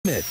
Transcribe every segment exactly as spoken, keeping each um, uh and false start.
ميد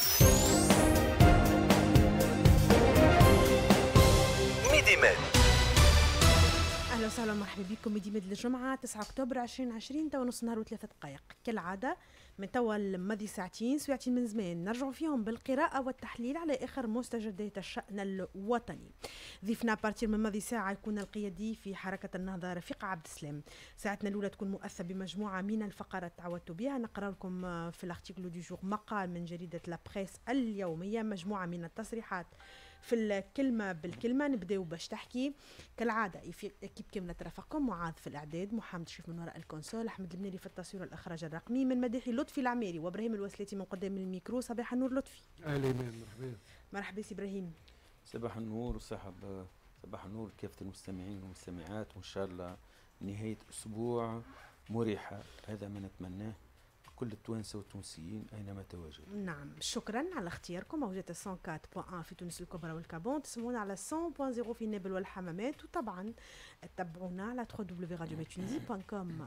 ميدي ميد. اهلا وسهلا ومرحبا بكم. ميدي ميد الجمعه تسعة اكتوبر ألفين وعشرين، توا نص نهار وثلاثة دقائق كالعاده. من توا الماضي ساعتين ساعتين من زمان نرجعوا فيهم بالقراءه والتحليل على اخر مستجدات الشان الوطني. ضيفنا بارتير من ماضي ساعه يكون القيادي في حركه النهضه رفيق عبد السلام. ساعتنا الاولى تكون مؤثره بمجموعه من الفقرات تعودتوا بها. نقرا لكم في الارتيكل دو جور مقال من جريده لا بريس اليوميه، مجموعه من التصريحات في الكلمة بالكلمة. نبداو باش تحكي كالعادة في اكيب كاملة ترافقكم. معاذ في الإعداد، محمد شريف من وراء الكونسول، أحمد المنيري في التصوير والإخراج الرقمي، من مديحي لطفي العميري وإبراهيم الوسلاتي من قدام الميكرو. صباح النور لطفي. أهلا مرحبا. مرحبا سي إبراهيم. صباح النور وصحب صباح النور كافة المستمعين والمستمعات، وإن شاء الله نهاية أسبوع مريحة، هذا ما نتمناه كل التوانسة والتونسيين أينما تواجدوا. نعم، شكرا على اختياركم. موجة مية وأربعة فاصلة واحد في تونس الكبرى والكابون، تسمعونا على مية فاصلة صفر في نابل والحمامات، وطبعا تتابعونا على دبليو دبليو دبليو فاصلة راديو ميد تونيزي دوت كوم.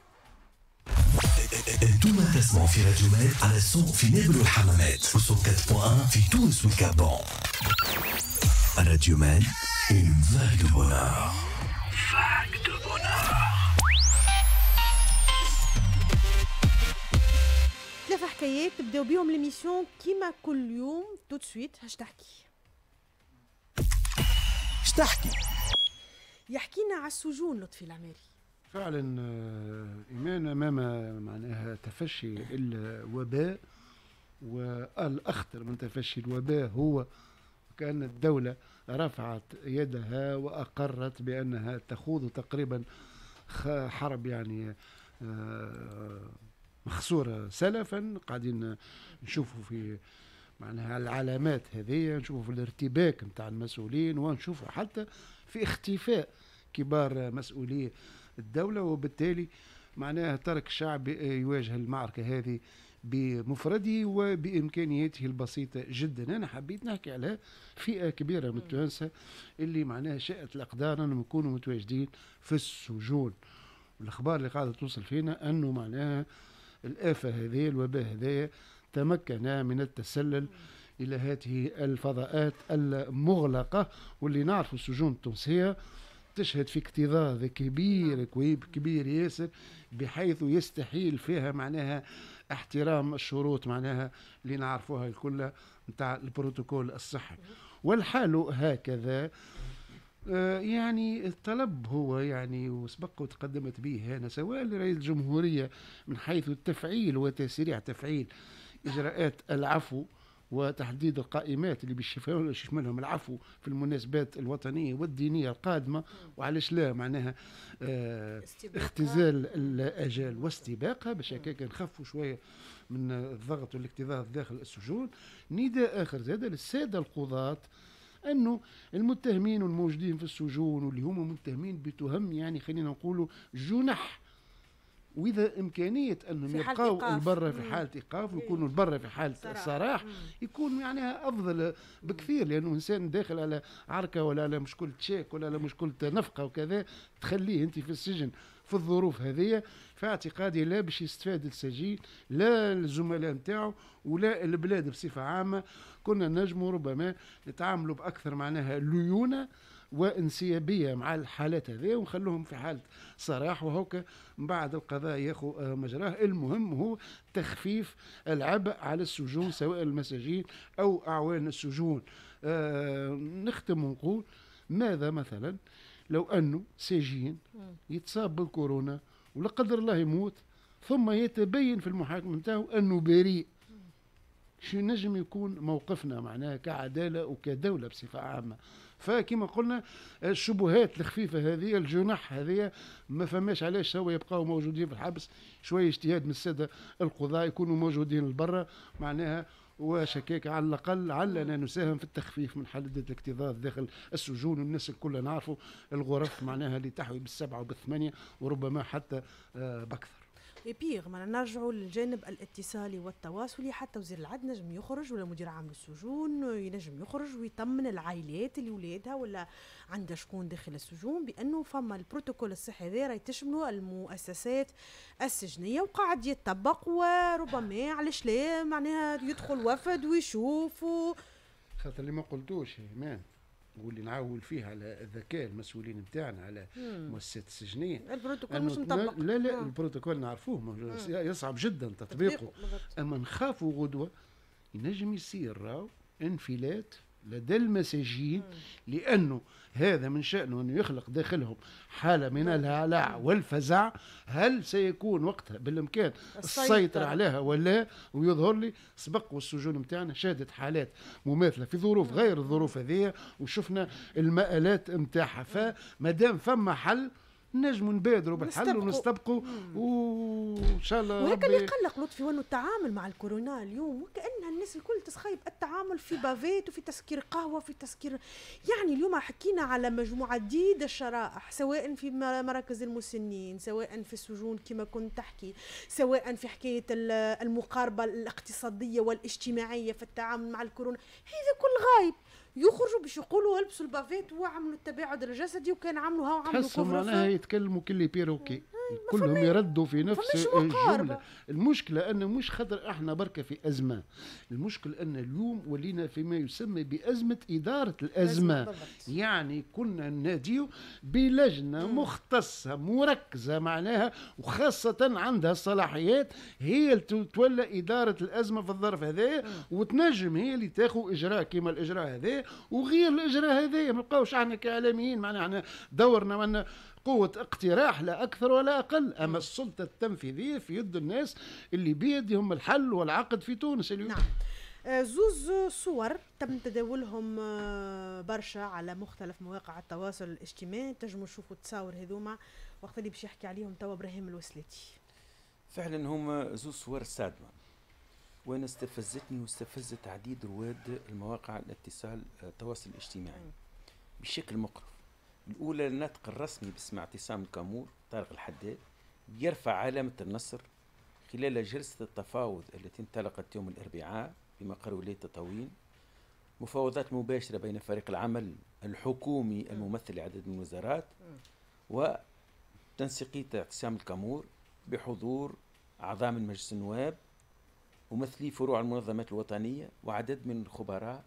انتم تسمعوا في راديو ميد على الصوت في نابل والحمامات و مية وأربعة فاصلة واحد في تونس والكابون. راديو ميد une vague de bonheur. Vague de bonheur. ثلاثة حكايات تبداو بيهم ليميسيون كيما كل يوم. تو سويت هاش تحكي اش تحكي يحكينا على السجون لطفي العميري. فعلا إيمان أمام معناها تفشي الوباء، والأخطر من تفشي الوباء هو كأن الدولة رفعت يدها وأقرت بأنها تخوض تقريبا حرب يعني مخسورة سلفا. قاعدين نشوفوا في معناها العلامات هذه، نشوفوا في الارتباك متاع المسؤولين، ونشوفوا حتى في اختفاء كبار مسؤولي الدولة، وبالتالي معناها ترك الشعب يواجه المعركة هذه بمفرده وبإمكانياته البسيطة جدا. أنا حبيت نحكي على فئة كبيرة من التوانسة اللي معناها شاءت الأقدار أنهم يكونوا متواجدين في السجون. والأخبار اللي قاعدة توصل فينا أنه معناها الآفة هذه، الوباء هذا، تمكن من التسلل إلى هذه الفضاءات المغلقة، واللي نعرف السجون التونسية تشهد في اكتظاظ كبير كبير ياسر، بحيث يستحيل فيها معناها احترام الشروط معناها اللي نعرفوها الكل نتاع البروتوكول الصحي. والحال هكذا. آه يعني الطلب هو يعني وسبق وتقدمت به هنا سواء لرئيس الجمهورية من حيث التفعيل وتسريع تفعيل إجراءات العفو وتحديد القائمات اللي بيشملهم العفو في المناسبات الوطنية والدينية القادمة، وعلاش لا معناها آه اختزال الأجال واستباقها باش هكاك نخفوا شوية من الضغط والاكتظاظ داخل السجون. نداء آخر زاد للسادة القضاة أنه المتهمين والموجودين في السجون واللي هم متهمين بتهم يعني خلينا نقولوا جنح، وإذا إمكانية أنهم يبقوا البرة في حالة إيقاف ويكونوا البرة في حالة سراح يكون يعني أفضل بكثير، لأنه إنسان داخل على عركة ولا على مشكلة شيك ولا على مشكلة نفقة وكذا تخليه أنت في السجن في الظروف هذه. في اعتقادي لا باش يستفاد السجين لا الزملاء نتاعو ولا البلاد بصفة عامة. كنا نجموا ربما نتعاملوا بأكثر معناها ليونة وانسيابيه مع الحالات هذه ونخلوهم في حاله صراح، وهوكا من بعد القضاء ياخذ مجراه. المهم هو تخفيف العبء على السجون سواء المساجين او اعوان السجون. آه نختم ونقول ماذا مثلا لو انه سجين يتصاب بالكورونا ولا قدر الله يموت، ثم يتبين في المحاكمه نتاعو انه بريء، شو نجم يكون موقفنا معناها كعداله وكدوله بصفه عامه؟ فكما قلنا الشبهات الخفيفه هذه الجنح هذه ما فماش علاش سوا يبقاو موجودين في الحبس. شويه اجتهاد من الساده القضاء يكونوا موجودين لبرا معناها، وشكاك على الاقل علنا نساهم في التخفيف من حاله الاكتظاظ داخل السجون. والناس الكل نعرفوا الغرف معناها اللي تحوي بالسبعه وبالثمانيه وربما حتى آه باكثر. بيغ ما نرجعوا للجانب الاتصالي والتواصلي. حتى وزير العدل نجم يخرج ولا مدير عام السجون ينجم يخرج ويطمن العائلات اللي ولادها ولا عندها شكون داخل السجون بانه فما البروتوكول الصحي هذا راهي تشملوا المؤسسات السجنيه وقاعد يتطبق، وربما علاش لا معناها يدخل وفد ويشوف و... خاطر اللي ما قلتوش ايمان واللي نعول فيه على الذكاء المسؤولين نتاعنا على المؤسسات السجنيه، البروتوكول مش مطبق. لا لا مم. البروتوكول نعرفوه يصعب جدا تطبيقه، اما نخافوا غدوه ينجم يصير راهو انفلات لدى المساجين، لانه هذا من شأنه انه يخلق داخلهم حاله من الهلع والفزع. هل سيكون وقتها بالامكان السيطره عليها ولا؟ ويظهر لي سبق والسجون نتاعنا شهدت حالات مماثله في ظروف غير الظروف هذه وشفنا المآلات نتاعها. فما دام فما حل نجموا نبادروا بالحل ونستبقوا وان شاء الله. وهكا اللي قلق لطفي وانه التعامل مع الكورونا اليوم وكأنها الناس الكل تسخيب التعامل في بافيت وفي تسكير قهوه في تسكير. يعني اليوم حكينا على مجموعه عديده الشرائح، سواء في مراكز المسنين، سواء في السجون كما كنت تحكي، سواء في حكايه المقاربه الاقتصاديه والاجتماعيه في التعامل مع الكورونا. هذا كل غايب. يخرجوا باش يقولوا البسوا البافيت وعملوا التباعد الجسدي وكان عملوا ها وعملوا كفر. معناها يتكلموا كل بيروكي كلهم يردوا في نفس الجمله. المشكله ان مش خاطر احنا بركه في ازمه، المشكله ان اليوم ولينا فيما يسمى بازمه اداره الازمه. يعني كنا ناديو بلجنه مم. مختصه مركزه معناها وخاصه عندها الصلاحيات هي اللي تولى اداره الازمه في الظرف هذا، وتنجم هي اللي تاخذ اجراء كما الاجراء هذا وغير الاجراء هذا. ما نبقاوش احنا كاعلاميين معناها دورنا من قوة اقتراح لا أكثر ولا أقل، أما السلطة التنفيذية في يد الناس اللي بيدهم الحل والعقد في تونس اليوم. نعم. زوز صور تم تداولهم برشا على مختلف مواقع التواصل الاجتماعي، تنجموا تشوفوا التصاور هذوما وقت اللي باش يحكي عليهم توا ابراهيم الوسلاتي. فعلا هما زوز صور صادمة وانا استفزتني واستفزت عديد رواد المواقع الاتصال التواصل الاجتماعي بشكل مقرف. الأولى النطق الرسمي باسم اعتصام الكامور طارق الحداد يرفع علامة النصر خلال جلسة التفاوض التي انطلقت يوم الأربعاء بمقر ولاية تطاوين، مفاوضات مباشرة بين فريق العمل الحكومي الممثل لعدد من الوزارات وتنسيقية اعتصام الكامور بحضور أعضاء من مجلس النواب ممثلي فروع المنظمات الوطنية وعدد من الخبراء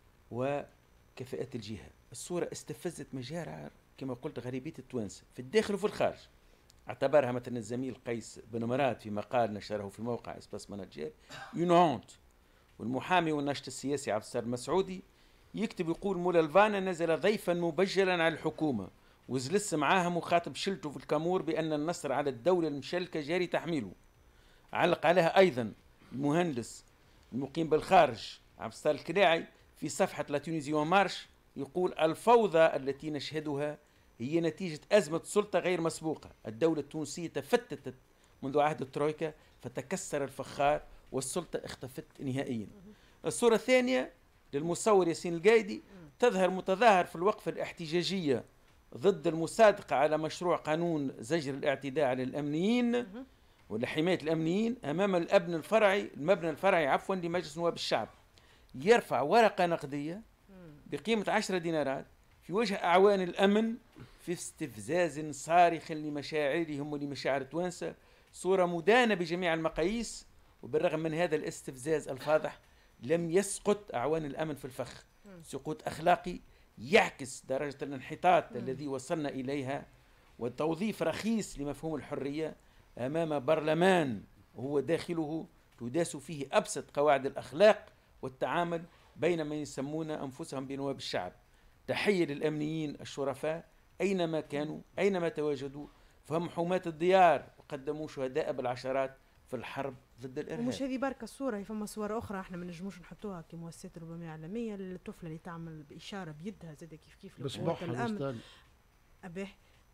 وكفاءات الجهة. الصورة استفزت مجارع كما قلت غريبية التوانسة في الداخل وفي الخارج. اعتبرها مثلا الزميل قيس بن مراد في مقال نشره في موقع اسباس مانجير اون هونت، والمحامي والناشط السياسي عبد الستار المسعودي يكتب يقول مولا الفانا نزل ضيفا مبجلا على الحكومة وزلس معاها مخاطب شلته في الكامور بأن النصر على الدولة المشلكة جاري تحميله. علق عليها أيضا المهندس المقيم بالخارج عبد الستار الكلاعي في صفحة لا تونيزي مارش يقول الفوضى التي نشهدها هي نتيجة أزمة سلطة غير مسبوقة. الدولة التونسية تفتتت منذ عهد الترويكا فتكسر الفخار والسلطة اختفت نهائيا. الصورة الثانية للمصور ياسين القايدي تظهر متظاهر في الوقفة الاحتجاجية ضد المصادقة على مشروع قانون زجر الاعتداء على الأمنيين ولا حماية الأمنيين أمام الأبن الفرعي المبنى الفرعي عفوا لمجلس نواب الشعب. يرفع ورقة نقدية بقيمة عشرة دينارات في وجه أعوان الأمن في استفزاز صارخ لمشاعرهم ولمشاعر التوانسة. صورة مدانة بجميع المقاييس، وبالرغم من هذا الاستفزاز الفاضح لم يسقط أعوان الأمن في الفخ سقوط أخلاقي يعكس درجة الانحطاط الذي وصلنا إليها وتوظيف رخيص لمفهوم الحرية أمام برلمان وهو داخله تداس فيه أبسط قواعد الأخلاق والتعامل بين من يسمون أنفسهم بنواب الشعب. تحية للأمنيين الشرفاء أينما كانوا أينما تواجدوا، فهم حماة الديار وقدموا شهداء بالعشرات في الحرب ضد الإرهاب. ومش هذه بركة الصورة، فما صور أخرى احنا ما نجموش نحطوها كمؤسسات ربما إعلامية. الطفلة اللي تعمل بإشارة بيدها زاد كيف كيف بصباح الأمن أبيه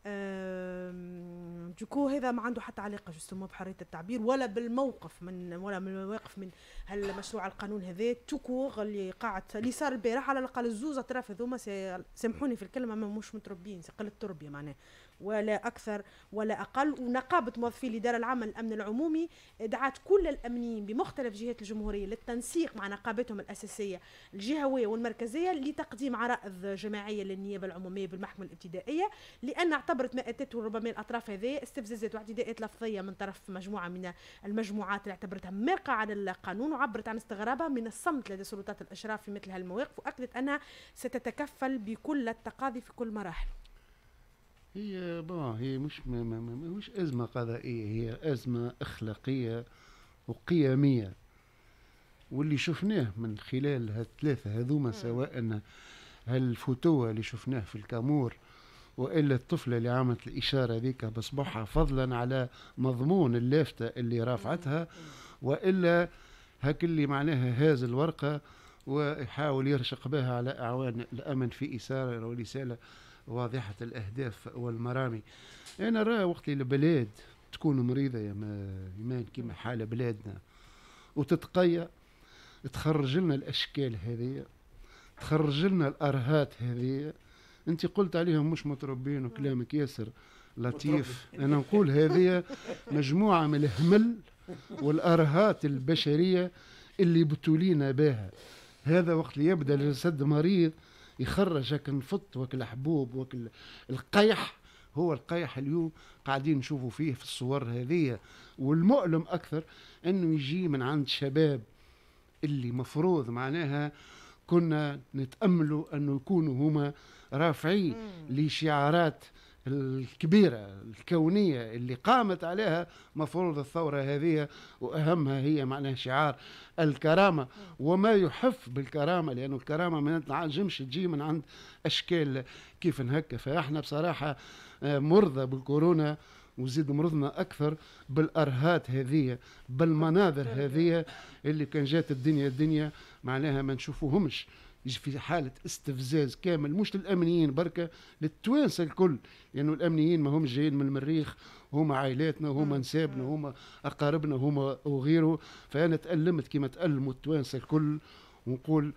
جوكو هذا ما عنده حتى علاقه جوستومون بحريه التعبير ولا بالموقف من ولا من المواقف من هالمشروع القانون هذا توكور اللي قاعد اللي صار البارح. على الاقل الزوز اطراف هذوما سامحوني في الكلمه ما مش متربيين قله التربيه معناه ولا أكثر ولا أقل. ونقابة موظفي الإدارة العامة للأمن العمومي دعت كل الأمنيين بمختلف جهات الجمهورية للتنسيق مع نقابتهم الأساسية الجهوية والمركزية لتقديم عرائض جماعية للنيابة العمومية بالمحكمة الابتدائية، لأن اعتبرت ما أتته ربما الأطراف هذه استفزازات واعتداءات لفظية من طرف مجموعة من المجموعات اللي اعتبرتها مرقة على القانون، وعبرت عن استغرابها من الصمت لدى سلطات الإشراف في مثل هالمواقف، وأكدت أنها ستتكفل بكل التقاضي في كل مراحل. هي بون هي مش ما ما ما مش أزمة قضائية، هي أزمة أخلاقية وقيمية، واللي شفناه من خلال هالثلاثة هذوما سواء هالفتوة اللي شفناه في الكامور وإلا الطفلة اللي عملت الإشارة ذيك بصبحها فضلا على مضمون اللافتة اللي رافعتها، وإلا هك اللي معناها هاز الورقة ويحاول يرشق بها على أعوان الأمن في إثارة ورسالة واضحة الأهداف والمرامي. أنا رأى وقت البلاد تكون مريضة يا إيمان كما حال بلادنا وتتقيأ، تخرج لنا الأشكال هذه، تخرج لنا الأرهات هذه. أنت قلت عليهم مش متربين وكلامك ياسر لطيف، أنا نقول هذه مجموعة من الهمل والأرهات البشرية اللي بتولينا بها. هذا وقت اللي يبدأ الجسد مريض يخرج هك نفط وك الحبوب وك القيح، هو القيح اليوم قاعدين نشوفوا فيه في الصور هذه. والمؤلم أكثر أنه يجي من عند شباب اللي مفروض معناها كنا نتأملوا أنه يكونوا هما رافعين لشعارات الكبيرة الكونية اللي قامت عليها مفروض الثورة هذه، وأهمها هي معناها شعار الكرامة وما يحف بالكرامة، لأنه الكرامة ما تنعجمش تجي من عند أشكال كيف هكا. فإحنا بصراحة مرضى بالكورونا وزيد مرضنا أكثر بالأرهات هذه بالمناظر هذه اللي كان جات الدنيا الدنيا معناها ما نشوفوهمش، يجي في حالة استفزاز كامل مش للأمنيين بركة، للتوانسة الكل، لأنه يعني الأمنيين ما هم جايين من المريخ، هما عائلاتنا هما نسابنا هما أقاربنا هما وغيره. فأنا تألمت كما تألموا التوانسة الكل، ونقول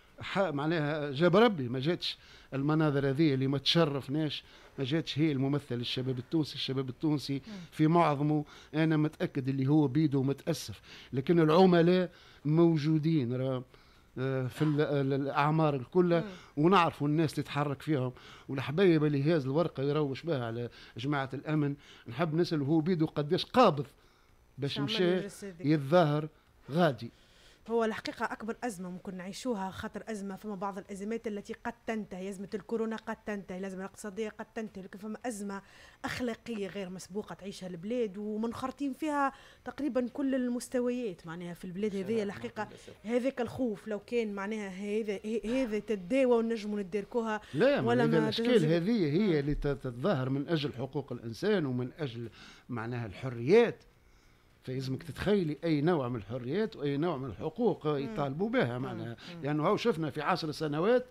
معناها جاب ربي ما جاتش المناظر هذه اللي ما تشرفناش، ما جاتش هي الممثل الشباب التونسي. الشباب التونسي في معظمه أنا متأكد اللي هو بيده متأسف، لكن العملاء موجودين راه في الأعمار الكلها ونعرفوا الناس تتحرك فيهم. والحبايب اللي هاز الورقة يروش بها على جماعة الأمن نحب نسأل هو بيده قداش قابض باش مشى يتظاهر غادي. هو الحقيقة أكبر أزمة ممكن نعيشوها، خاطر أزمة فما بعض الأزمات التي قد تنتهي، أزمة الكورونا قد تنتهي، الأزمة الاقتصادية قد تنتهي، لكن فما أزمة أخلاقية غير مسبوقة تعيشها البلاد ومنخرطين فيها تقريبا كل المستويات معناها في البلاد هذه. الحقيقة هذاك الخوف لو كان معناها هذا هذا تداوى ونجموا نديركوها لا ولا ما الأشكال هذه هي اللي تتظاهر من أجل حقوق الإنسان ومن أجل معناها الحريات. فلازمك تتخيلي أي نوع من الحريات وأي نوع من الحقوق يطالبوا بها معناها، لأنه يعني هو شفنا في عشر سنوات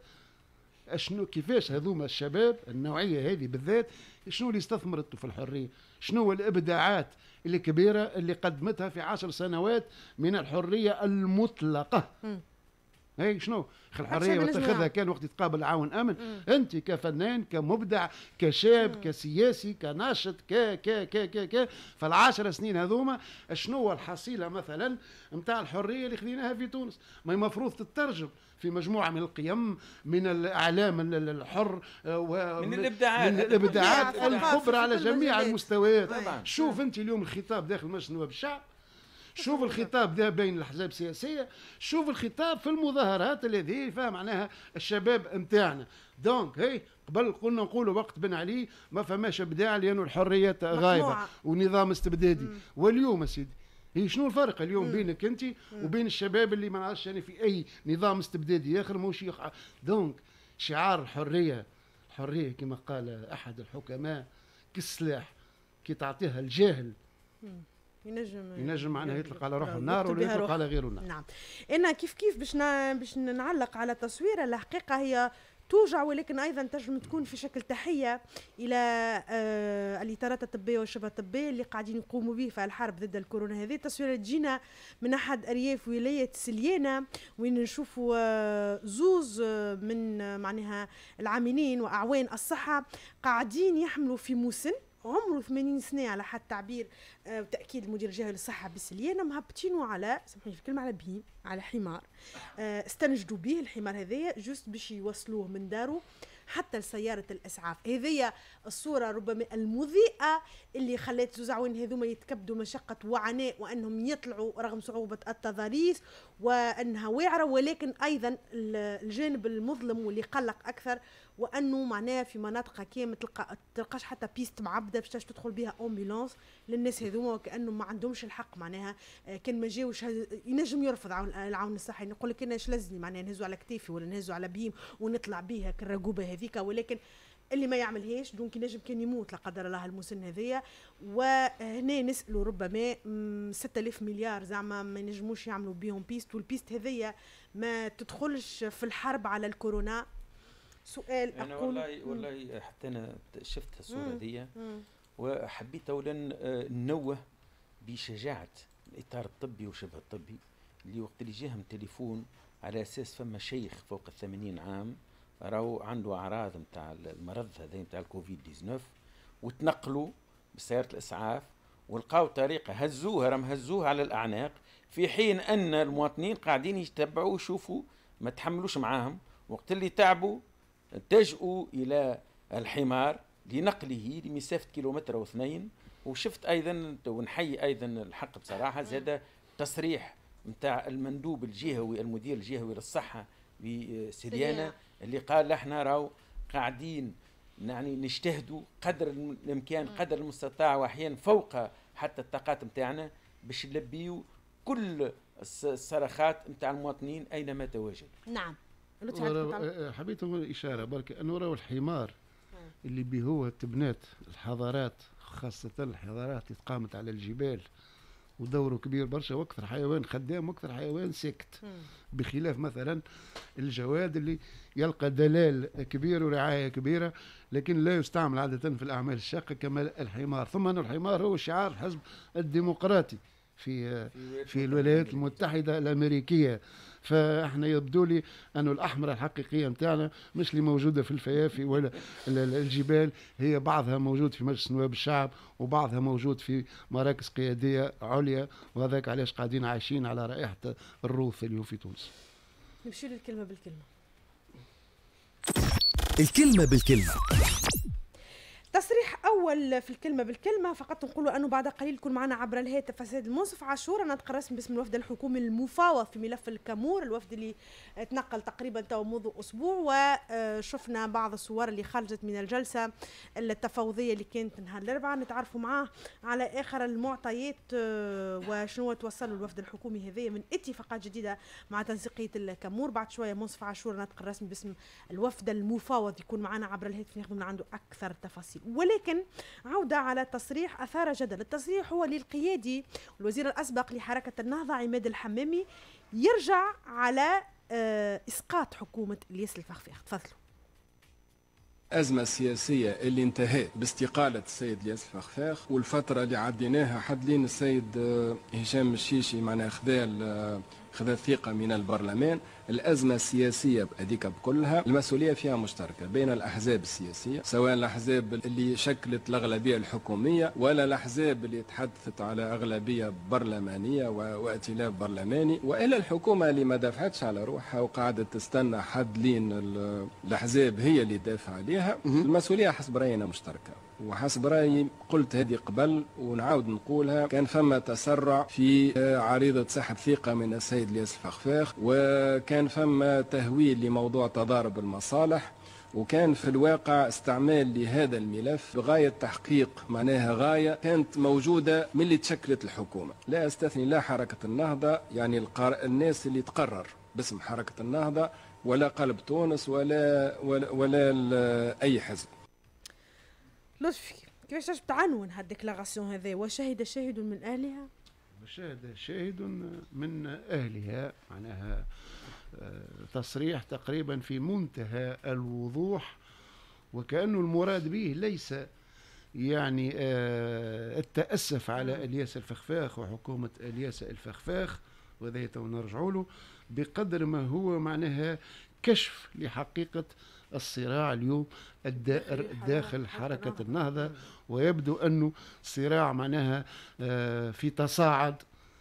شنو كيفاش هذوما الشباب النوعية هذه بالذات شنو اللي استثمرته في الحرية، شنو الإبداعات اللي كبيرة اللي قدمتها في عشر سنوات من الحرية المطلقة. هي شنو الحريه وتاخذها كان وقت يتقابل العون امن. مم. انت كفنان كمبدع كشاب مم. كسياسي كناشط ك ك ك ك ك فالعشر سنين هذوما شنو الحصيله مثلا نتاع الحريه اللي خذيناها في تونس؟ ما المفروض تترجم في مجموعه من القيم من الاعلام الحر من الابداعات من الابداعات الكبرى على جميع المستويات. شوف انت اليوم الخطاب داخل مجلس نواب الشعب، شوف الخطاب ذا بين الأحزاب السياسية، شوف الخطاب في المظاهرات الذي فيها معناها الشباب نتاعنا. دونك هي قبل قلنا نقولوا وقت بن علي ما فماش ابداع لأنه الحريات غايبة ونظام استبدادي. مم. واليوم سيدي هي شنو الفرق اليوم مم. بينك انت وبين الشباب اللي ما نعرفش يعني في اي نظام استبدادي اخر موش يخ... دونك شعار الحرية، الحرية كما قال احد الحكماء كالسلاح كي تعطيها الجاهل مم. ينجم ينجم معناها يطلق على روحه النار ولا يطلق على غيره النار. نعم. انا كيف كيف باش باش نعلق على تصويره الحقيقه هي توجع، ولكن ايضا تنجم تكون في شكل تحيه الى آه الاطارات الطبيه والشبه الطبيه اللي قاعدين يقوموا به في الحرب ضد الكورونا. هذه التصويره تجينا من احد ارياف ولايه سليانه، وين نشوفوا آه زوز آه من آه معناها العاملين واعوان الصحه قاعدين يحملوا في مسن عمره ثمانين سنه على حد تعبير آه وتاكيد المدير الجهوي للصحه بالسليانه، مهبطينه على سامحوني في الكلمه على بهيم على حمار آه استنجدوا به الحمار هذايا جوست باش يوصلوه من داره حتى لسياره الاسعاف. هذه الصوره ربما المضيئه اللي خلت زوزعوين هذوما يتكبدوا مشقه وعناء وانهم يطلعوا رغم صعوبه التضاريس وانها واعره، ولكن ايضا الجانب المظلم واللي قلق اكثر وانه معناه في مناطق كامل تلقى تلقاش حتى بيست معبده باش تدخل بها امبولانس للناس هذوما، وكانهم ما عندهمش الحق معناها كان ما جاوش ينجم يرفض العون الصحي، يقول لك انا ايش لازمني معناها نهزوا على كتافي ولا نهزوا على بهيم ونطلع بيها كالرقوبه هذيك، ولكن اللي ما يعملهاش دونك ينجم كان يموت لا قدر الله المسن هذيا. وهنا نسالوا ربما ستة آلاف مليار زعما ما ينجموش يعملوا بيهم بيست، والبيست هذيا ما تدخلش في الحرب على الكورونا. سؤال انا أقول والله والله حتى انا شفت الصوره دي وحبيت اولا ننوه بشجاعه الاطار الطبي وشبه الطبي اللي وقت اللي جاهم تليفون على اساس فما شيخ فوق الثمانين عام راهو عنده اعراض نتاع المرض هذا نتاع الكوفيد تسعة عشر وتنقلوا بسياره الاسعاف ولقاو طريقه هزوها راهم هزوها على الاعناق، في حين ان المواطنين قاعدين يتبعوا ويشوفوا ما تحملوش معاهم. وقت اللي تعبوا اتجهوا الى الحمار لنقله لمسافه كيلومتر او اثنين. وشفت ايضا ونحيي ايضا الحق بصراحه زاد تصريح نتاع المندوب الجهوي المدير الجهوي للصحه بسريانه اللي قال احنا راهو قاعدين يعني نجتهدوا قدر الامكان قدر المستطاع واحيانا فوق حتى الطاقات نتاعنا باش نلبيوا كل الصرخات نتاع المواطنين اينما تواجد. نعم. حبيت نقول اشاره برك انه راهو الحمار اللي به هو تبنات الحضارات خاصه الحضارات اللي قامت على الجبال ودوره كبير برشا واكثر حيوان خدام واكثر حيوان ساكت، بخلاف مثلا الجواد اللي يلقى دلال كبير ورعايه كبيره لكن لا يستعمل عاده في الاعمال الشاقه كما الحمار. ثم ان الحمار هو شعار الحزب الديمقراطي في في الولايات المتحده الامريكيه. فاحنا يبدو لي انه الاحمر الحقيقيه نتاعنا مش اللي موجوده في الفيافي ولا الجبال، هي بعضها موجود في مجلس نواب الشعب وبعضها موجود في مراكز قياديه عليا، وهذاك علاش قاعدين عايشين على رائحه الروث اللي هو في تونس. نمشي للكلمه بالكلمه. الكلمه بالكلمه. تصريح اول في الكلمه بالكلمه، فقط نقولوا انه بعد قليل يكون معنا عبر الهاتف السيد المنصف عاشور ناطق رسمي باسم الوفد الحكومي المفاوض في ملف الكامور، الوفد اللي تنقل تقريبا تو منذ اسبوع، وشفنا بعض الصور اللي خرجت من الجلسه التفاوضيه اللي كانت نهار الاربعاء، نتعرفوا معاه على اخر المعطيات وشنو توصلوا الوفد الحكومي هذايا من اتفاقات جديده مع تنسيقيه الكامور. بعد شويه منصف عاشور ناطق الرسمي باسم الوفد المفاوض يكون معنا عبر الهاتف ناخذ من عنده اكثر تفاصيل. ولكن عودة على تصريح أثار جدل. التصريح هو للقيادي والوزير الأسبق لحركة النهضة عماد الحمامي يرجع على إسقاط حكومة إلياس الفخفاخ. تفضلوا. الأزمة السياسية اللي انتهت باستقالة السيد إلياس الفخفاخ والفترة اللي عديناها حد لين السيد هشام الشيشي معنا خذا خذا الثقة من البرلمان، الأزمة السياسية هذيك بكلها المسؤولية فيها مشتركة بين الأحزاب السياسية، سواء الأحزاب اللي شكلت الأغلبية الحكومية ولا الأحزاب اللي تحدثت على أغلبية برلمانية وائتلاف برلماني، وإلا الحكومة اللي ما دافعتش على روحها وقاعدة تستنى حد لين الأحزاب هي اللي دافع عليها. المسؤولية حسب رأينا مشتركة، وحسب رأيي قلت هذه قبل ونعاود نقولها، كان فما تسرع في عريضة سحب ثقة من السيد إلياس الفخفاخ، وكان فما تهويل لموضوع تضارب المصالح، وكان في الواقع استعمال لهذا الملف بغاية تحقيق معناها غاية كانت موجودة من اللي تشكلت الحكومة. لا استثني لا حركة النهضة يعني القر... الناس اللي تقرر باسم حركة النهضة ولا قلب تونس ولا ولا, ولا أي حزب. لطفي كيفاش تجب تعنون هالديكلاراسيون هذه؟ وشهد شاهد من اهلها؟ وشهد شاهد من اهلها، معناها تصريح تقريبا في منتهى الوضوح، وكأنه المراد به ليس يعني التأسف على الياس الفخفاخ وحكومة الياس الفخفاخ، وذا نرجع له، بقدر ما هو معناها كشف لحقيقة الصراع اليوم الدائر داخل حركة النهضة. ويبدو أنه صراع معناها في تصاعد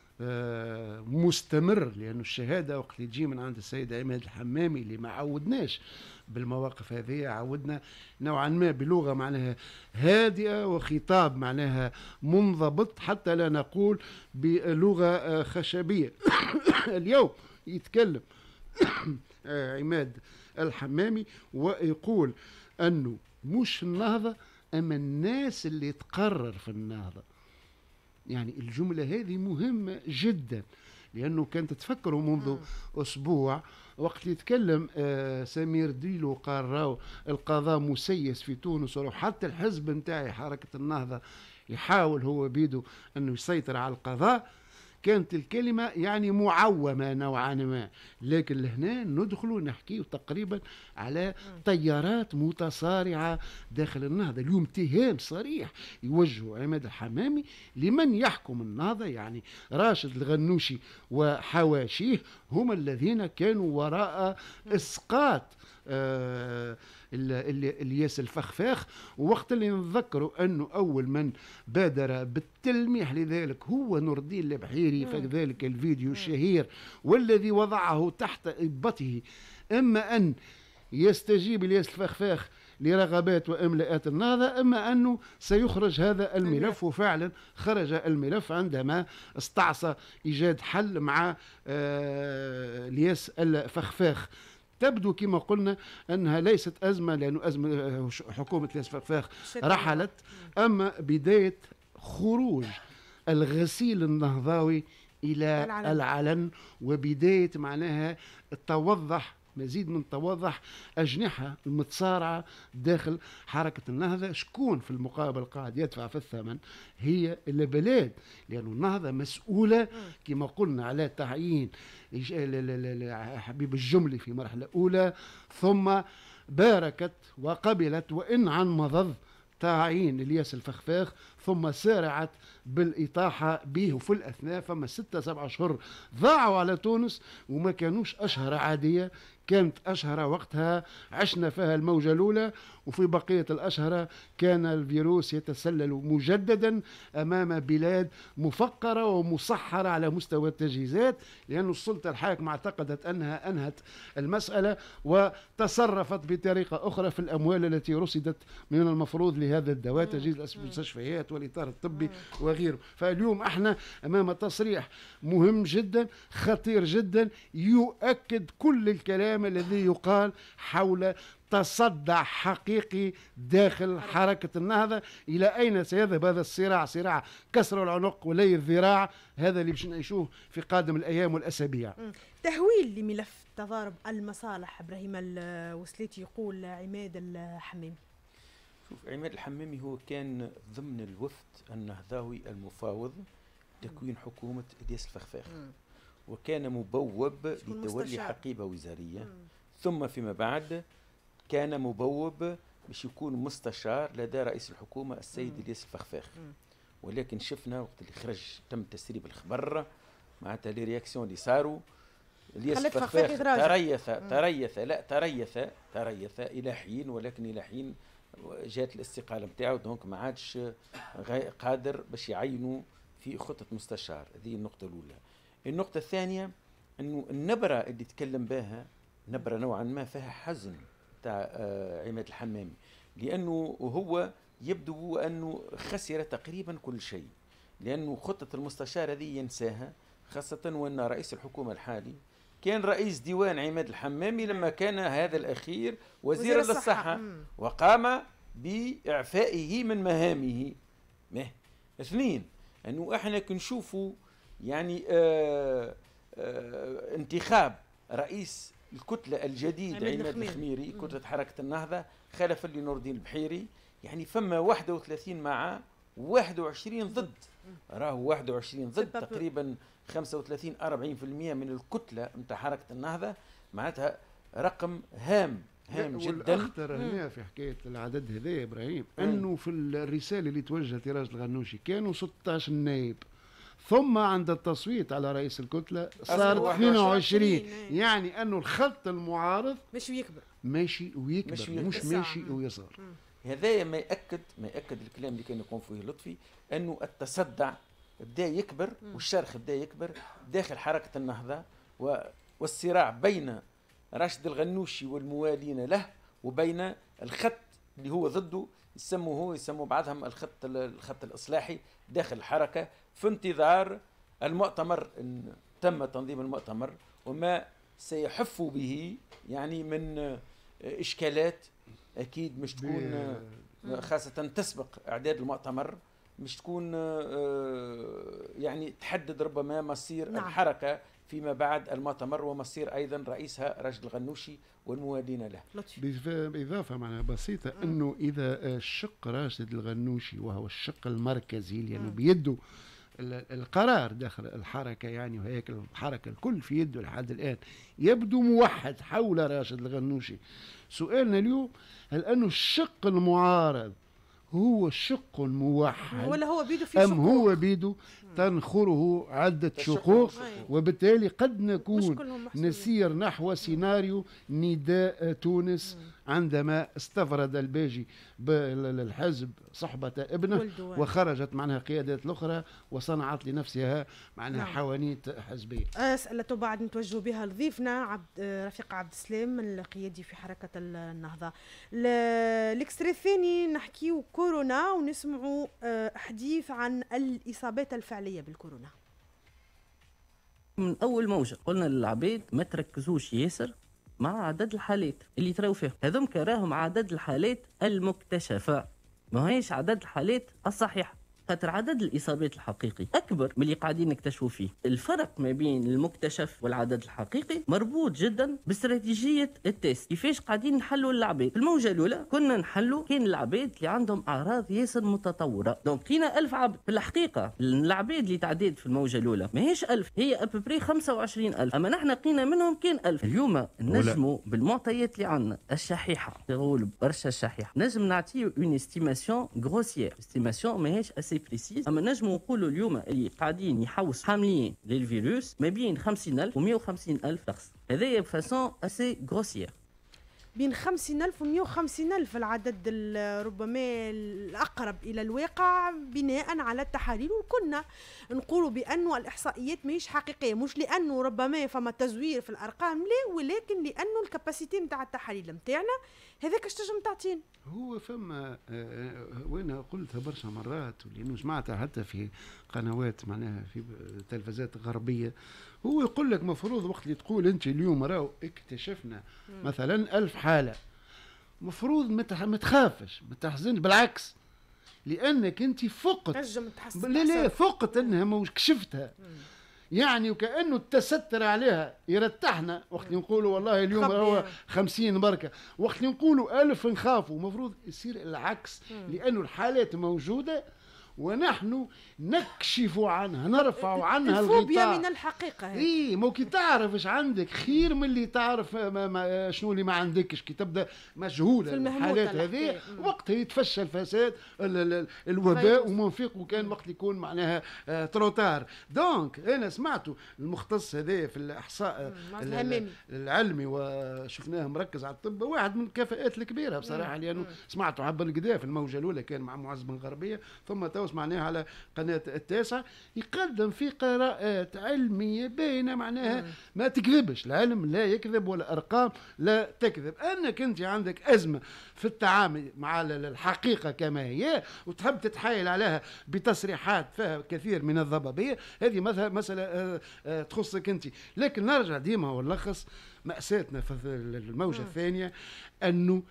مستمر، لأن الشهادة وقت اللي تجي من عند السيد عماد الحمامي اللي ما عودناش بالمواقف هذه، عودنا نوعا ما بلغة معناها هادئة وخطاب معناها منضبط، حتى لا نقول بلغة خشبية. اليوم يتكلم عماد الحمامي ويقول أنه مش النهضة أما الناس اللي تقرر في النهضة. يعني الجملة هذه مهمة جدا، لأنه كانت تفكروا منذ أسبوع وقت يتكلم آه سمير ديلو قال راو القضاء مسيس في تونس، وحتى الحزب نتاعي حركة النهضة يحاول هو بيده أنه يسيطر على القضاء، كانت الكلمة يعني معومة نوعا ما. لكن لهنا ندخلوا نحكي تقريبا على تيارات متصارعة داخل النهضة. اليوم اتهام صريح يوجه عماد الحمامي لمن يحكم النهضة، يعني راشد الغنوشي وحواشيه هم الذين كانوا وراء إسقاط آه الياس الفخفاخ. ووقت اللي نتذكروا أنه أول من بادر بالتلميح لذلك هو نور الدين البحيري في ذلك الفيديو الشهير، والذي وضعه تحت إبطه إما أن يستجيب الياس الفخفاخ لرغبات وإملاءات النهضة، أما أنه سيخرج هذا الملف. وفعلا خرج الملف عندما استعصى إيجاد حل مع آه الياس الفخفاخ. تبدو كما قلنا أنها ليست أزمة، لأنه أزمة حكومة الياس الفخفاخ رحلت، أما بداية خروج الغسيل النهضاوي إلى العلن, العلن وبداية معناها توضح مزيد من توضح أجنحة المتصارعة داخل حركة النهضة. شكون في المقابل قاعد يدفع في الثمن؟ هي البلاد، لأن النهضة مسؤولة كما قلنا على تعيين حبيب الجملي في مرحلة أولى، ثم باركت وقبلت وإن عن مضض تعيين الياس الفخفاخ، ثم سارعت بالإطاحة به. وفي الأثناء فما ستة سبعة أشهر ضاعوا على تونس وما كانوش أشهر عادية، كانت أشهر وقتها عشنا فيها الموجة الأولى، وفي بقية الأشهر كان الفيروس يتسلل مجددا أمام بلاد مفقرة ومصحرة على مستوى التجهيزات، لأن السلطة الحاكمة اعتقدت أنها أنهت المسألة وتصرفت بطريقة أخرى في الأموال التي رصدت من المفروض لهذا الدواء، تجهيز المستشفيات والإطار الطبي وغيره. فاليوم احنا أمام تصريح مهم جدا خطير جدا يؤكد كل الكلام الذي يقال حول تصدع حقيقي داخل حركة النهضة. إلى أين سيذهب هذا الصراع؟ صراع كسر العنق ولي الذراع، هذا اللي باش نعيشوه في قادم الأيام والأسابيع. تهويل لملف تضارب المصالح إبراهيم الوسليتي يقول عماد الحمامي. شوف، عماد الحمامي هو كان ضمن الوفد النهضاوي المفاوض تكوين حكومة الياس الفخفاخ، وكان مبوب لتولي حقيبة وزارية، مم. ثم فيما بعد كان مبوب باش يكون مستشار لدى رئيس الحكومة السيد الياس الفخفاخ. ولكن شفنا وقت اللي خرج تم تسريب الخبر معناتها لي رياكسيون اللي صاروا، الياس الفخفاخ تريث تريث لا تريث تريث إلى حين، ولكن إلى حين جات الاستقالة نتاعو، دونك ما عادش قادر باش يعينوا في خطة مستشار. هذه النقطة الأولى. النقطة الثانية أنه النبرة اللي تكلم بها نبرة نوعا ما فيها حزن تاع عماد الحمامي، لأنه هو يبدو أنه خسر تقريبا كل شيء، لأنه خطة المستشار هذه ينساها، خاصة وأن رئيس الحكومة الحالي كان رئيس ديوان عماد الحمامي لما كان هذا الأخير وزير للصحة، وقام بإعفائه من مهامه. اثنين، أنه احنا كنشوفوا يعني آآ آآ انتخاب رئيس الكتلة الجديد عماد الخميري كتلة حركة النهضة خلفا لنور الدين البحيري، يعني فما واحد وثلاثين مع واحد وعشرين ضد. راهو واحد وعشرين ضد، C'est pas peu. تقريبا خمسة وثلاثين أربعين بالمئة من الكتله نتاع حركه النهضه، معناتها رقم هام هام جدا. والاخطر هنا في حكايه العدد هذا يا ابراهيم انه في الرساله اللي توجهت لراجل الغنوشي كانوا ستة عشر نائب، ثم عند التصويت على رئيس الكتله صار اثنين وعشرين، يعني انه الخط المعارض مش يكبر ماشي ويكبر مش, مش ماشي ويصغر. هذايا ما ياكد ما ياكد الكلام اللي كان يقوم فيه لطفي، انه التصدع بدا يكبر والشرخ بدا يكبر داخل حركه النهضه، و... والصراع بين راشد الغنوشي والموالين له وبين الخط اللي هو ضده، يسموه هو يسموا بعضهم الخط الخط الاصلاحي داخل الحركه، في انتظار المؤتمر ان تم تنظيم المؤتمر وما سيحف به يعني من اشكالات اكيد مش تكون خاصه تسبق اعداد المؤتمر، مش تكون يعني تحدد ربما مصير نعم. الحركه فيما بعد المؤتمر ومصير ايضا رئيسها راشد الغنوشي والموالين له. باضافه معناها بسيطه م. انه اذا الشق راشد الغنوشي وهو الشق المركزي لانه يعني بيده القرار داخل الحركه يعني وهيك الحركه الكل في يده لحد الان يبدو موحد حول راشد الغنوشي. سؤالنا اليوم هل انه الشق المعارض هو شق موحد ولا هو بيده في أم شقوق؟ هو بيده تنخره عدة شقوق، وبالتالي قد نكون نسير نحو سيناريو نداء تونس عندما استفرد الباجي بالحزب صحبة ابنه وخرجت معناها قيادات الأخرى وصنعت لنفسها معناها نعم. حوانيت حزبية. أسئلة بعد نتوجه بها لضيفنا عبد رفيق عبد السلام القيادي في حركة النهضة. الاكستري الثاني نحكيو كورونا ونسمعوا حديث عن الإصابات الفعلية بالكورونا. من أول موجة قلنا للعبيد ما تركزوش ياسر مع عدد الحالات اللي تراو فيهم، هذم كراهم عدد الحالات المكتشفة ما هيش عدد الحالات الصحيحة، خاطر عدد الإصابات الحقيقي أكبر من اللي قاعدين نكتشفوا فيه. الفرق ما بين المكتشف والعدد الحقيقي مربوط جدا باستراتيجية التيست، كيفاش قاعدين نحلوا العبيد. في الموجة الأولى كنا نحلوا كاين العبيد اللي عندهم أعراض ياسر متطورة، دونك لقينا ألف عبد. في الحقيقة العبيد اللي تعديد في الموجة الأولى ماهيش ألف، هي أبري خمسة وعشرين ألف، أما نحن لقينا منهم كاين ألف. اليوم نجموا بالمعطيات اللي عندنا الشحيحة تقول برشا الشحيحة نجم نعطيو اون استيماسيون غروسيير، استيماسيون ماهيش اسي بريسيز، اما نجموا نقولوا اليوم اللي قاعدين يحوس حاملين للفيروس ما بين خمسين ألف ومئة وخمسين ألف شخص، هذايا بفاسون اسي غروسيير. بين خمسين ألف ومئة وخمسين ألف العدد ربما الأقرب إلى الواقع بناء على التحاليل، وكنا نقولوا بأنه الإحصائيات ماهيش حقيقية، مش لأنه ربما فما تزوير في الأرقام لا، ولكن لأنه الكباسيتي نتاع التحاليل نتاعنا هذاك اش تنجم تعطينا. هو فما آه وانا قلتها برشا مرات ولانه سمعتها حتى في قنوات معناها في تلفزات غربيه، هو يقول لك مفروض وقت اللي تقول انت اليوم راهو اكتشفنا مم. مثلا ألف حاله، مفروض ما تخافش ما تحزنش، بالعكس لانك انت فقت لا لا فقت انها مش كشفتها مم. يعني وكأنه التستر عليها يرتحنا وقت اللي نقولوا والله اليوم هو خمسين بركة، وقت اللي نقولوا ألف نخافوا. مفروض يصير العكس لأنه الحالات موجودة ونحن نكشف عنها نرفع عنها الغطاء. الفوبيا من الحقيقة. اي مو كي تعرف ايش عندك خير من اللي تعرف ما ما شنو اللي ما عندكش، كي تبدا مجهولة الحالات هذه وقتها يتفشى الفساد الوباء وما نفيق، وكان وقت يكون معناها آه تروتار. دونك انا سمعته المختص هذا في الاحصاء العلمي وشفناه مركز على الطب، واحد من الكفاءات الكبيرة بصراحة، لانه سمعته عبر القدا في الموجة الاولى كان مع معز بن غربية، ثم معناها على قناة التاسع يقدم في قراءات علمية باينة معناها ما تكذبش، العلم لا يكذب ولا أرقام لا تكذب. أنك أنت عندك أزمة في التعامل مع الحقيقة كما هي وتحب تتحايل عليها بتصريحات فيها كثير من الضبابية، هذه مثلا مسألة تخصك أنت. لكن نرجع ديما ونلخص مأساتنا في الموجة الثانية، أنه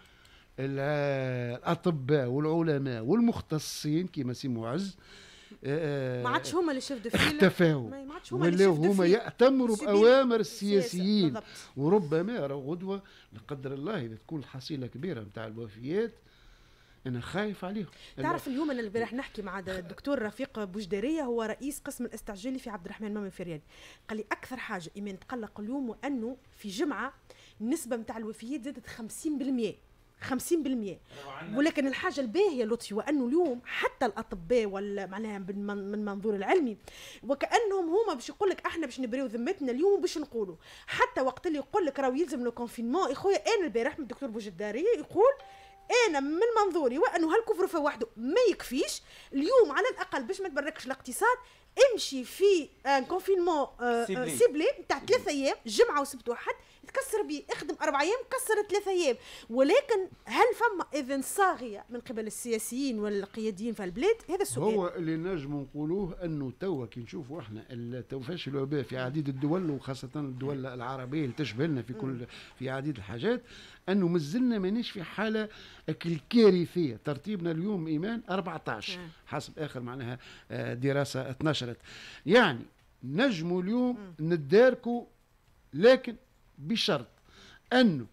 الأطباء والعلماء والمختصين كما سي معز ما عادش هما اللي شفدوا اختفاوا ولاو هما يأتمروا بأوامر السياسيين، وربما راهو غدوة لا قدر الله إذا تكون الحصيلة كبيرة نتاع الوفيات انا خايف عليهم. تعرف اليوم انا البارح نحكي مع الدكتور رفيق بوجداريه، هو رئيس قسم الاستعجالي في عبد الرحمن مامي فرياني، قال لي اكثر حاجه ايمان تقلق اليوم وانه في جمعه النسبه نتاع الوفيات زادت خمسين بالمئة خمسين بالمئة. ولكن الحاجه الباهيه لطفي وانه اليوم حتى الاطباء ولا معناها من المنظور العلمي وكانهم هما باش يقول لك احنا باش نبريو ذمتنا اليوم باش نقولوا، حتى وقت اللي يقول لك راهو يلزم لو كونفينمون. اخويا انا البارح من الدكتور بوجداري يقول انا من منظوري وانه هالكفر في وحده ما يكفيش اليوم، على الاقل باش ما تبركش الاقتصاد امشي في ان كونفينمون سيبلي نتاع ثلاثة ايام، جمعه وسبت وحد تكسر بيه، اخدم اربع ايام كسر ثلاثة ايام. ولكن هل فما اذن صاغيه من قبل السياسيين والقياديين في البلاد؟ هذا السؤال. هو اللي نجم نقولوه انه توا كي نشوفوا احنا توفاش الوباء في عديد الدول وخاصه الدول العربيه اللي تشبه لنا في كل في عديد الحاجات، انه مازلنا مانيش في حاله الكارثيه. ترتيبنا اليوم ايمان أربعة عشر حسب اخر معناها دراسه اتنشرت. يعني نجموا اليوم نداركوا، لكن بشرط أنه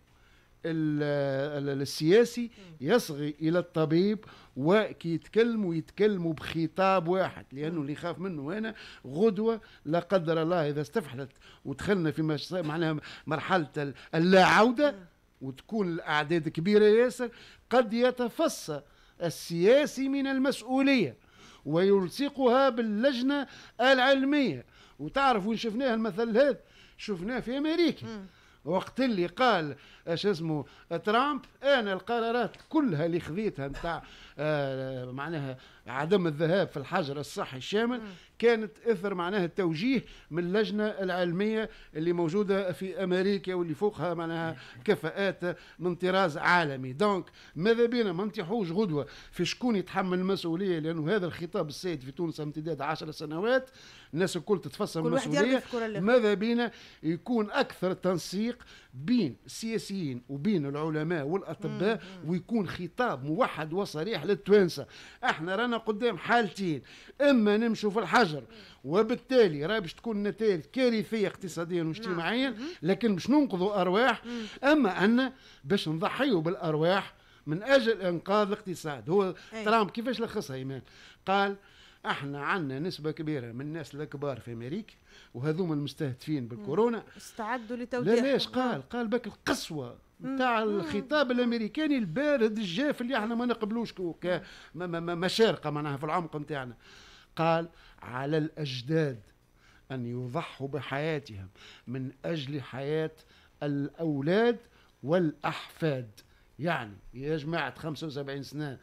السياسي يصغي إلى الطبيب وكي يتكلموا يتكلموا بخطاب واحد، لأنه اللي يخاف منه أنا غدوة لا قدر الله إذا استفحلت ودخلنا في معناها مرحلة اللا عودة وتكون الأعداد كبيرة ياسر، قد يتفصى السياسي من المسؤولية ويلصقها باللجنة العلمية. وتعرف وين شفناها المثل هذا؟ شفناه في أمريكا وقت اللي قال اش اسمه ترامب انا القرارات كلها اللي خذيتها نتاع آه معناها عدم الذهاب في الحجر الصحي الشامل كانت اثر معناها التوجيه من اللجنه العلميه اللي موجوده في امريكا واللي فوقها معناها كفاءات من طراز عالمي. دونك ماذا بينا ما نطيحوش غدوه في شكون يتحمل المسؤوليه، لانه هذا الخطاب السائد في تونس امتداد عشر سنوات، الناس الكل تتفصل المسؤوليه. ماذا بينا يكون اكثر تنسيق بين السياسيين وبين العلماء والاطباء ويكون خطاب موحد وصريح للتوانسه. احنا رانا قدام حالتين، اما نمشوا في الحجر وبالتالي راه باش تكون نتائج كارثيه اقتصاديا واجتماعيا لكن باش ننقذوا ارواح، اما ان باش نضحيوا بالارواح من اجل انقاذ الاقتصاد. هو أي. ترامب كيفاش لخصها ايمان؟ قال احنا عندنا نسبه كبيره من الناس الكبار في امريكا وهذوما المستهدفين بالكورونا استعدوا لتوضيح. لا ليش قال قال بك القسوه نتاع الخطاب الامريكاني البارد الجاف اللي احنا ما نقبلوش كمشارقه معناها في العمق نتاعنا. قال على الاجداد ان يضحوا بحياتهم من اجل حياه الاولاد والاحفاد. يعني يا جماعه خمسة وسبعين سنه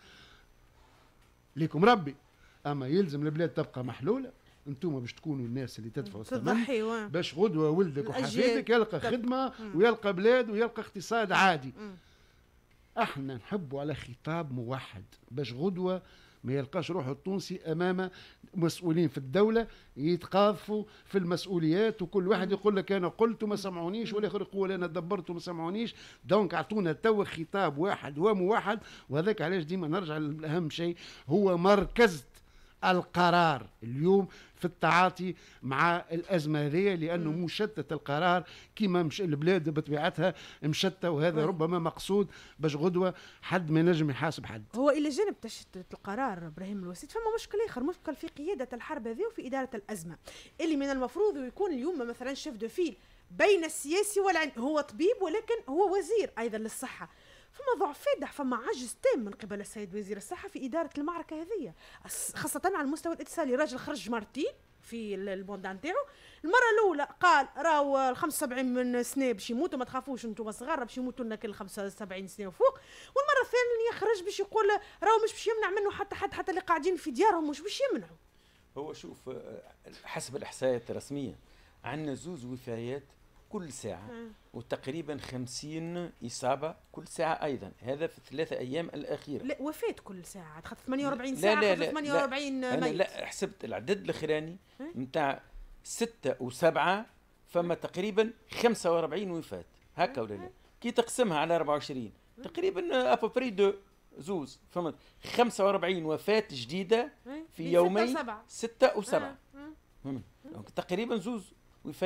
ليكم ربي، اما يلزم البلاد تبقى محلوله. انتم باش تكونوا الناس اللي تدفعوا الثمن باش غدوه ولدك وحفيدك يلقى خدمه ويلقى بلاد ويلقى اقتصاد عادي. احنا نحبوا على خطاب موحد باش غدوه ما يلقاش روحه التونسي امام مسؤولين في الدوله يتقاذفوا في المسؤوليات وكل واحد يقول لك انا قلت وما سمعونيش والاخر يقول انا دبرت وما سمعونيش. دونك اعطونا توا خطاب واحد وموحد، وهذاك علاش ديما نرجع لاهم شيء هو مركزة القرار اليوم في التعاطي مع الأزمة هذه، لأنه مشتت القرار كما مش البلاد بطبيعتها مشتة، وهذا مم. ربما مقصود باش غدوة حد ما نجم يحاسب حد. هو إلى جانب تشتت القرار إبراهيم الوسيط فما مشكل آخر، مشكل في قيادة الحرب هذه وفي إدارة الأزمة اللي من المفروض يكون اليوم مثلا شيف دو فيل بين السياسي والعلم. هو طبيب ولكن هو وزير أيضا للصحة، فما ضعف فادح، فما عجز تام من قبل السيد وزير الصحة في إدارة المعركة هذه، خاصة على المستوى الاتصالي. راجل خرج مرتين في البوندان تاعو، المرة الأولى قال راهو ال خمسة وسبعين من سنة باش يموتوا، ما تخافوش انتم صغار باش يموتوا لنا كل خمسة وسبعين سنة وفوق. والمرة الثانية خرج باش يقول راهو مش باش يمنع منه حتى حد، حتى اللي قاعدين في ديارهم مش باش يمنعوا. هو شوف حسب الإحصائيات الرسمية عندنا زوز وفيات كل ساعة م. وتقريبا خمسين إصابة كل ساعة أيضا، هذا في الثلاثة أيام الأخيرة. لا وفاة كل ساعة خاطر ثمانية وأربعين ساعة، لا لا لا ثمانية وأربعين لا أنا لا حسبت العدد الأخراني متاع ستة وسبعة فما تقريبا خمسة وأربعين وفاة هكا ولا لا؟ كي تقسمها على أربعة وعشرين تقريبا أبوبري دو زوز، فهمت؟ خمسة وأربعين وفاة جديدة في يومين ستة وسبعة، تقريبا زوز وفيات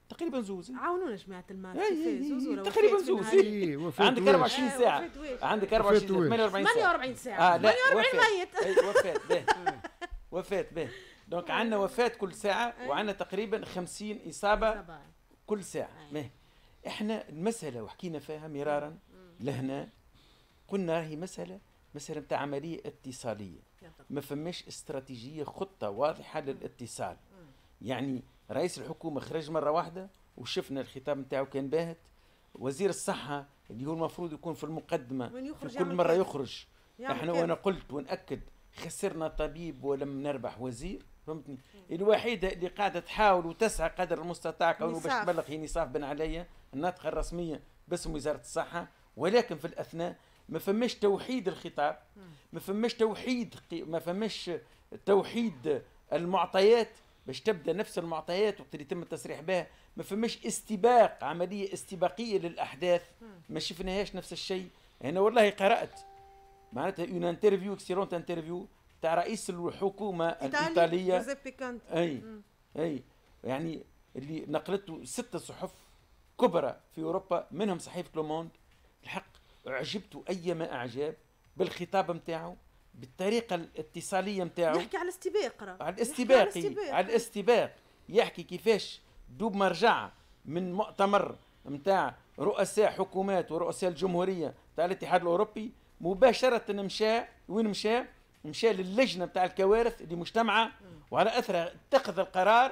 تقريبا زوز. عاونونا جماعه المال زوز تقريبا زوز. عندك أربعة وعشرين ساعه، عندك أربعة وعشرين ثمانية وأربعين ساعه، ثمانية وأربعين ساعه اه لا ثمانية وأربعين ميت. وفاه به وفاه به. دونك عندنا وفاه كل ساعه، وعندنا تقريبا خمسين اصابه كل ساعه. ما احنا المساله وحكينا فيها مرارا لهنا، قلنا راهي مساله مساله نتاع عمليه اتصاليه، ما فماش استراتيجيه خطه واضحه للاتصال. يعني رئيس الحكومه خرج مره واحده وشفنا الخطاب نتاعو كان باهت، وزير الصحه اللي هو المفروض يكون في المقدمه في كل مره يخرج. احنا وانا قلت ونأكد خسرنا طبيب ولم نربح وزير، فهمتني؟ الوحيده اللي قاعده تحاول وتسعى قدر المستطاع كونه باش تبلغ هي نصاف بن عليا الناطقه الرسميه باسم وزاره الصحه، ولكن في الاثناء ما فماش توحيد الخطاب، ما فماش توحيد ما فماش توحيد المعطيات باش تبدا نفس المعطيات وقت اللي يتم التصريح بها، ما فماش استباق عمليه استباقيه للاحداث، ما شفناهاش نفس الشيء. انا والله قرات معناتها اون انترفيو اكسيلونت انترفيو تاع رئيس الحكومه الايطاليه اي اي يعني اللي نقلته ست صحف كبرى في اوروبا منهم صحيفه لوموند. الحق اعجبت ايما اعجاب بالخطاب نتاعو، بالطريقه الاتصاليه نتاعو، يحكي على الاستباق، على الاستباق على الاستباق يحكي كيفاش دوب ما رجع من مؤتمر نتاع رؤساء حكومات ورؤساء الجمهوريه تاع الاتحاد الاوروبي مباشره مشى وين مشى؟ مشى للجنه نتاع الكوارث اللي مجتمعه، وعلى اثرها اتخذ القرار،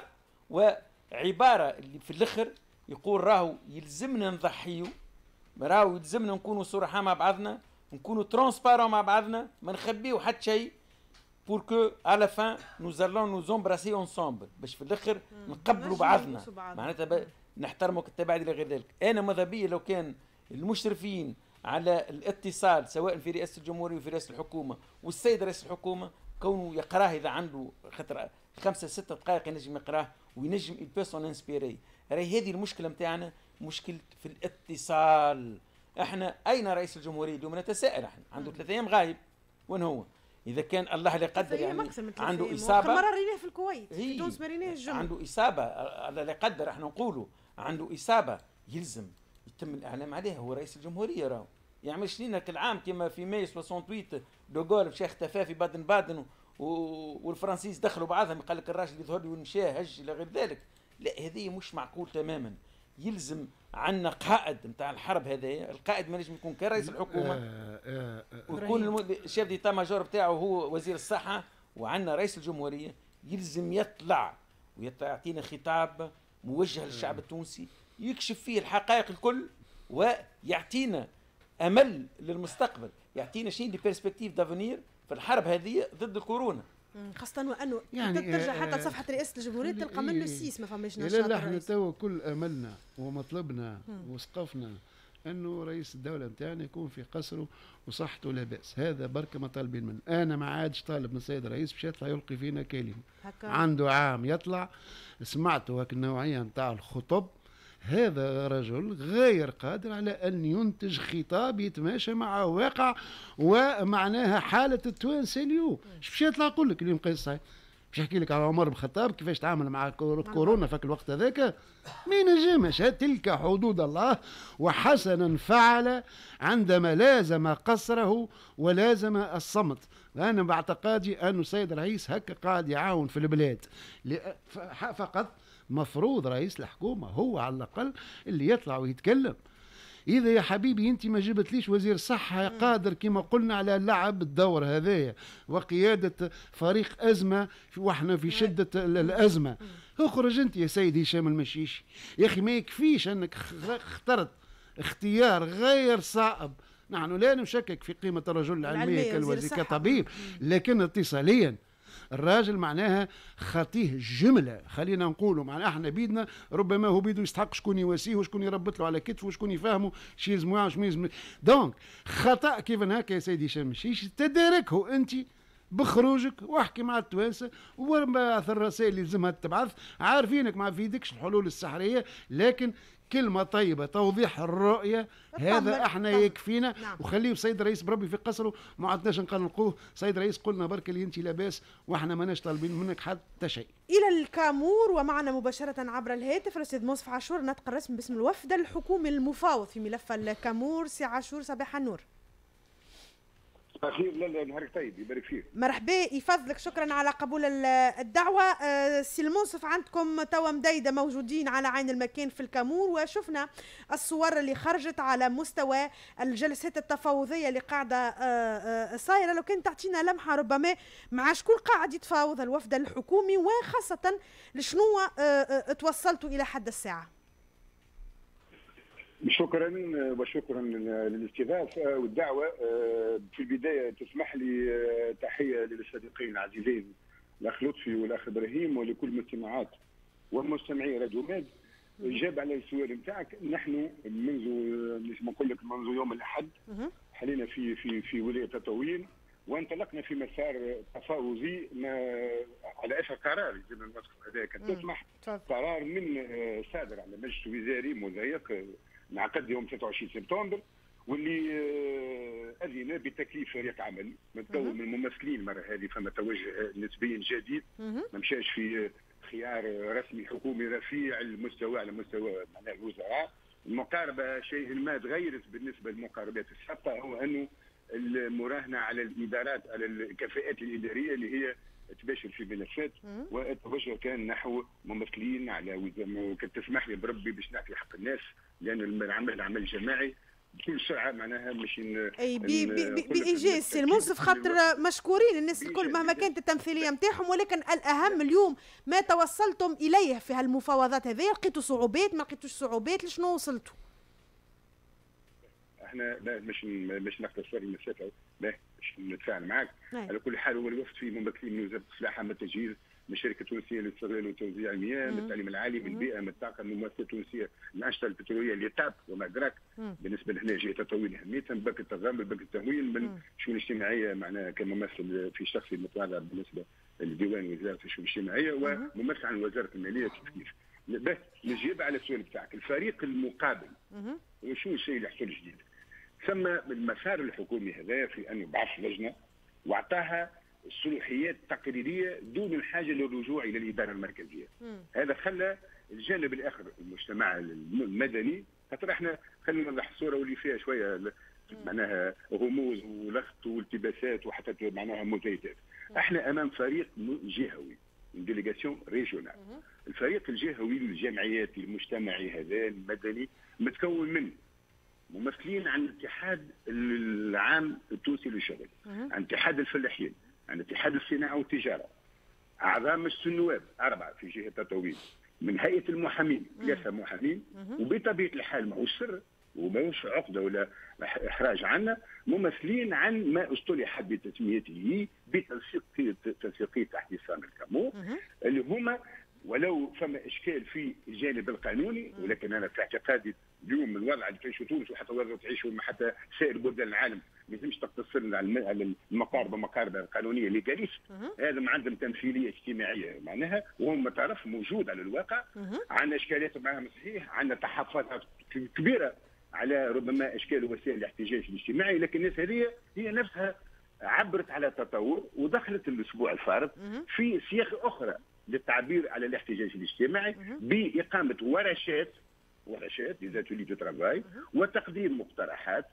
وعباره اللي في الاخر يقول راهو يلزمنا نضحيو، راهو يلزمنا نكونوا صرحاء مع بعضنا، نكونوا ترونسبارون مع بعضنا، ما نخبيو حتى شيء pour que à la fin nous allons nous embrasser ensemble، باش في الاخر نقبلوا بعضنا، معناتها نحترموا التباعد الى غير ذلك. انا ماذا بيا لو كان المشرفين على الاتصال سواء في رئاسه الجمهوريه وفي رئاسه الحكومه والسيد رئيس الحكومه كونه يقراه اذا عنده خطر خمسه ستة دقائق ينجم يقراه وينجم يبيسون انسبيري. راهي هذه المشكله نتاعنا، مشكله في الاتصال. احنا اين رئيس الجمهوريه اليوم؟ نتساءل احنا، عنده ثلاثة ايام غايب، وين هو؟ اذا كان الله لا يقدر يعني عنده اصابه، مره ريناه في الكويت في تونس ما ريناه الجمعه، عنده اصابه الله لا يقدر احنا نقولوا عنده اصابه يلزم يتم الاعلام عليها. هو رئيس الجمهوريه راهو يعملش لينا كالعام كما في ماي ثمانية وثمانين دوغول مشى اختفى في بادن بادن والفرنسيس دخلوا بعضهم، قال لك الراجل يظهر لي ومشى هج الى غير ذلك. لا هذه مش معقول تماما. يلزم عندنا قائد نتاع الحرب هذايا، القائد ما نجم يكون كرئيس الحكومه آه آه آه ويكون الشيف ديتا ماجور بتاعه هو وزير الصحه، وعندنا رئيس الجمهوريه يلزم يطلع ويعطينا خطاب موجه للشعب التونسي يكشف فيه الحقائق الكل ويعطينا امل للمستقبل، يعطينا شيء دي بيرسبكتيف دافونير في الحرب هذه ضد الكورونا. خاصة وانه يعني ترجع حتى لصفحة رئاسة الجمهورية تلقى منه السيس ما فماش نشاط. لا احنا توا كل املنا ومطلبنا وسقفنا انه رئيس الدولة نتاعنا يكون في قصره وصحته لا باس، هذا بركة ما طالبين منه. انا ما عادش طالب من السيد الرئيس باش يطلع يلقي فينا كلمة هكا. عنده عام يطلع، سمعته هاك النوعية نتاع الخطب، هذا رجل غير قادر على أن ينتج خطاب يتماشى مع واقع ومعناها حالة التوانسة اليوم. ايش باش يطلع يقول لك اليوم قيس سعيد؟ باش يحكي لك على عمر بن الخطاب كيفاش تعامل مع كورونا في الوقت هذاك؟ ما ينجمش. تلك حدود الله، وحسنا فعل عندما لازم قصره ولازم الصمت. أنا باعتقادي أن السيد الرئيس هكا قاعد يعاون في البلاد فقط. مفروض رئيس الحكومة هو على الأقل اللي يطلع ويتكلم. إذا يا حبيبي أنت ما جبتليش وزير صحة قادر كما قلنا على لعب الدور هذايا وقيادة فريق أزمة وإحنا في شدة الأزمة، اخرج أنت يا سيد هشام المشيشي. يا أخي ما يكفيش أنك اخترت اختيار غير صائب. نحن لا نشكك في قيمة الرجل العلمية كالوزير كطبيب، لكن اتصاليا الراجل معناها خطيه جملة. خلينا نقولوا معناها احنا بيدنا ربما هو بيدو يستحق شكون يواسيه وشكون يربط له على كتفه وشكون يفهمه شي يلزمو وشكون يلزم. دونك خطأ كيف هكا يا سيدي هشام مشيش تداركه انت بخروجك واحكي مع التوانسه وبعث الرسائل اللي لازمها تبعث. عارفينك ما في يدكش الحلول السحريه، لكن كلمه طيبه توضيح الرؤيه هذا احنا يكفينا. نعم. وخليه سيد رئيس بربي في قصره ما عدناش نقلقوه. سيد رئيس قلنا برك اللي انت لاباس واحنا ماناش طالبين منك حتى شيء. الى الكامور ومعنا مباشره عبر الهاتف الاستاذ منصف عاشور نطق الرسمي باسم الوفد الحكومي المفاوض في ملف الكامور. سي عاشور صباح النور. اخير لا نهارك طيب يبارك فيك. مرحبا يفضلك شكرا على قبول الدعوه. أه سي المنصف عندكم توا مديده موجودين على عين المكان في الكامور وشفنا الصور اللي خرجت على مستوى الجلسات التفاوضيه اللي قاعده أه أه صايره. لو كان تعطينا لمحه ربما مع شكون قاعد يتفاوض الوفد الحكومي وخاصه لشنو أه توصلتوا الى حد الساعه. شكرا وشكرا للاستضافه والدعوه. في البدايه تسمح لي تحيه للصديقين العزيزين الاخ لطفي والاخ ابراهيم ولكل المستمعات والمستمعي راديو ماد. اجاب على السؤال نتاعك. نحن منذ ما نقول لك منذ يوم الاحد حلينا في في في ولايه تطاوين وانطلقنا في مسار تفاوضي على اثر قرار زي ما هذا كان تسمح قرار من صادر على مجلس وزاري مضيق انعقد يوم ثلاثة وعشرين سبتمبر واللي اذن بتكليف فريق عمل متكون من ممثلين مره هذه فما توجه نسبيا جديد ما مشاش في خيار رسمي حكومي رفيع المستوى على مستوى معناها الوزراء. المقاربه شيء ما تغيرت بالنسبه للمقاربات السابقه هو انه المراهنه على الادارات على الكفاءات الاداريه اللي هي تباشر في ملفات والتوجه كان نحو ممثلين على وزاره. كنت تسمح لي بربي باش نعطي حق الناس لان العمل عمل جماعي بكل سرعه معناها مش اي بايجاز سي المنصف خاطر مشكورين الناس الكل مهما كانت التمثيليه نتاعهم ولكن الاهم اليوم ما توصلتم اليه في هالمفاوضات هذه. لقيتوا صعوبات ما لقيتوش صعوبات لشنو وصلتوا؟ احنا لا مش مش نختصر المسافه لا مش نتفاعل معك. على كل حال هو الوفد فيه ممثلين من وزاره الفلاحه من التجهيز من شركه تونسيه للاستغلال وتوزيع المياه من التعليم العالي من البيئه من الطاقه من المؤسسه التونسيه الانشطه البتروليه اللي تاب وما ادراك بالنسبه لهنا جهه تطوير اهميتها من بنك التضامن بنك التمويل من الشؤون الاجتماعيه معناها كممثل في شخصي متواضع بالنسبه لديوان وزاره الشؤون الاجتماعيه وممثل عن وزاره الماليه كيف كيف. بس نجيب على السؤال بتاعك الفريق المقابل وشو الشيء اللي حصل جديد؟ ثم المسار الحكومي هذا في ان يبعث لجنه واعطاها الصلاحيات التقريريه دون الحاجه للرجوع الى الاداره المركزيه. مم. هذا خلى الجانب الاخر المجتمع المدني خاطر احنا خلينا نوضح الصوره واللي فيها شويه معناها غموض ولغط والتباسات وحتى معناها مزايدات. احنا امام فريق جهوي ديليغاسيون ريجونال. الفريق الجهوي للجمعيات المجتمعي هذا المدني متكون من ممثلين عن الاتحاد العام التونسي للشغل، عن اتحاد الفلاحين، عن اتحاد الصناعه والتجاره، اعضاء مجلس النواب اربعه في جهه تطوير، من هيئه المحامين ثلاثه محامين، وبطبيعه الحال ماهوش سر وماهوش عقده ولا احراج عنا ممثلين عن ما اصطلح بتسميته بتنسيق تنسيقيه تحت صامر الكامور اللي هما ولو فما اشكال في الجانب القانوني ولكن انا في اعتقادي اليوم الوضع اللي تعيشه تونس وحتى الوضع اللي تعيشه حتى سائر بلدان العالم ما يلزمش تقتصر على المقاربه مقاربه قانونيه ليغاليست. هذا ما عندهم تمثيليه اجتماعيه معناها وهم تعرف موجود على الواقع. عندنا اشكاليات معهم صحيح، عندنا تحفظات كبيره على ربما اشكال وسائل الاحتجاج الاجتماعي، لكن الناس هذه هي نفسها عبرت على تطور ودخلت الاسبوع الفارط في سياق اخرى للتعبير على الاحتجاج الاجتماعي باقامه ورشات ورشات لزاتولي دو ترافاي وتقديم مقترحات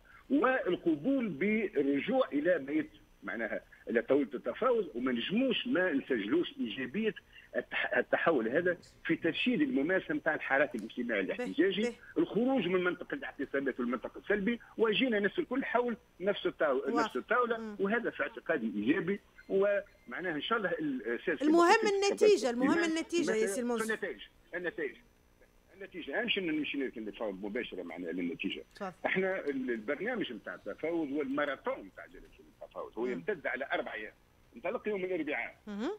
والقبول بالرجوع الى بيت معناها الى طاوله التفاوض وما نجموش ما نسجلوش ايجابيه التحول هذا في ترشيد الممارسه نتاع الحراك الاجتماعي الاحتجاجي، الخروج من منطقه الاعتصامات والمنطقه السلبي وجينا الناس الكل حول نفس الطاوله نفس الطاوله وهذا في اعتقادي ايجابي ومعناها ان شاء الله الاساس المهم النتيجه المهم النتيجه يا سي المنصف. النتائج النتائج النتيجه مش نمشي نتفاوض مباشره معنا للنتيجه. احنا البرنامج نتاع التفاوض هو الماراثون نتاع جلسه التفاوض هو يمتد على اربع ايام. انطلق يوم الاربعاء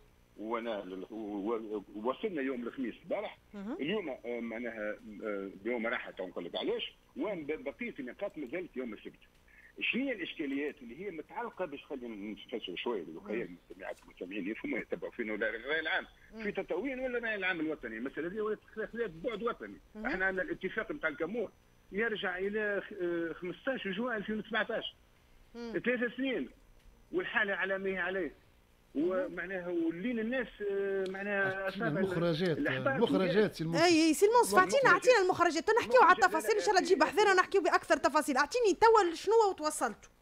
وانا وصلنا يوم الخميس البارح. اليوم معناها يوم راحه نقول لك علاش وبقيه النقاط ما زالت يوم السبت. شنو هي الاشكاليات اللي هي متعلقه باش خلينا نفسروا شويه للوقايه المستمعات والمستمعين يفهموا يتبعوا فينا ولا الراي العام في تطاوين ولا الراي العام الوطني. المساله هذه ولات خلاف بعد وطني. احنا عندنا الاتفاق نتاع الكامور يرجع الى خمسطاش جوان ألفين وسبعطاش، ثلاث سنين والحاله على ما هي عليه، ومعناها ولين الناس معناها المخرجات المخرجات اي سي المنصف اعطينا اعطينا المخرجات نحكيو على التفاصيل ان شاء الله تجيب حذيره ونحكيو باكثر تفاصيل. اعطيني توا شنو وتوصلتوا؟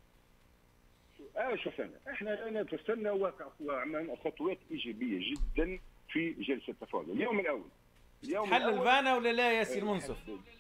اه شوف انا احنا انا توصلنا وعملنا خطوات ايجابيه جدا في جلسه التفاوض. اليوم الاول اليوم حل الفانا ولا لا يا سي المنصف؟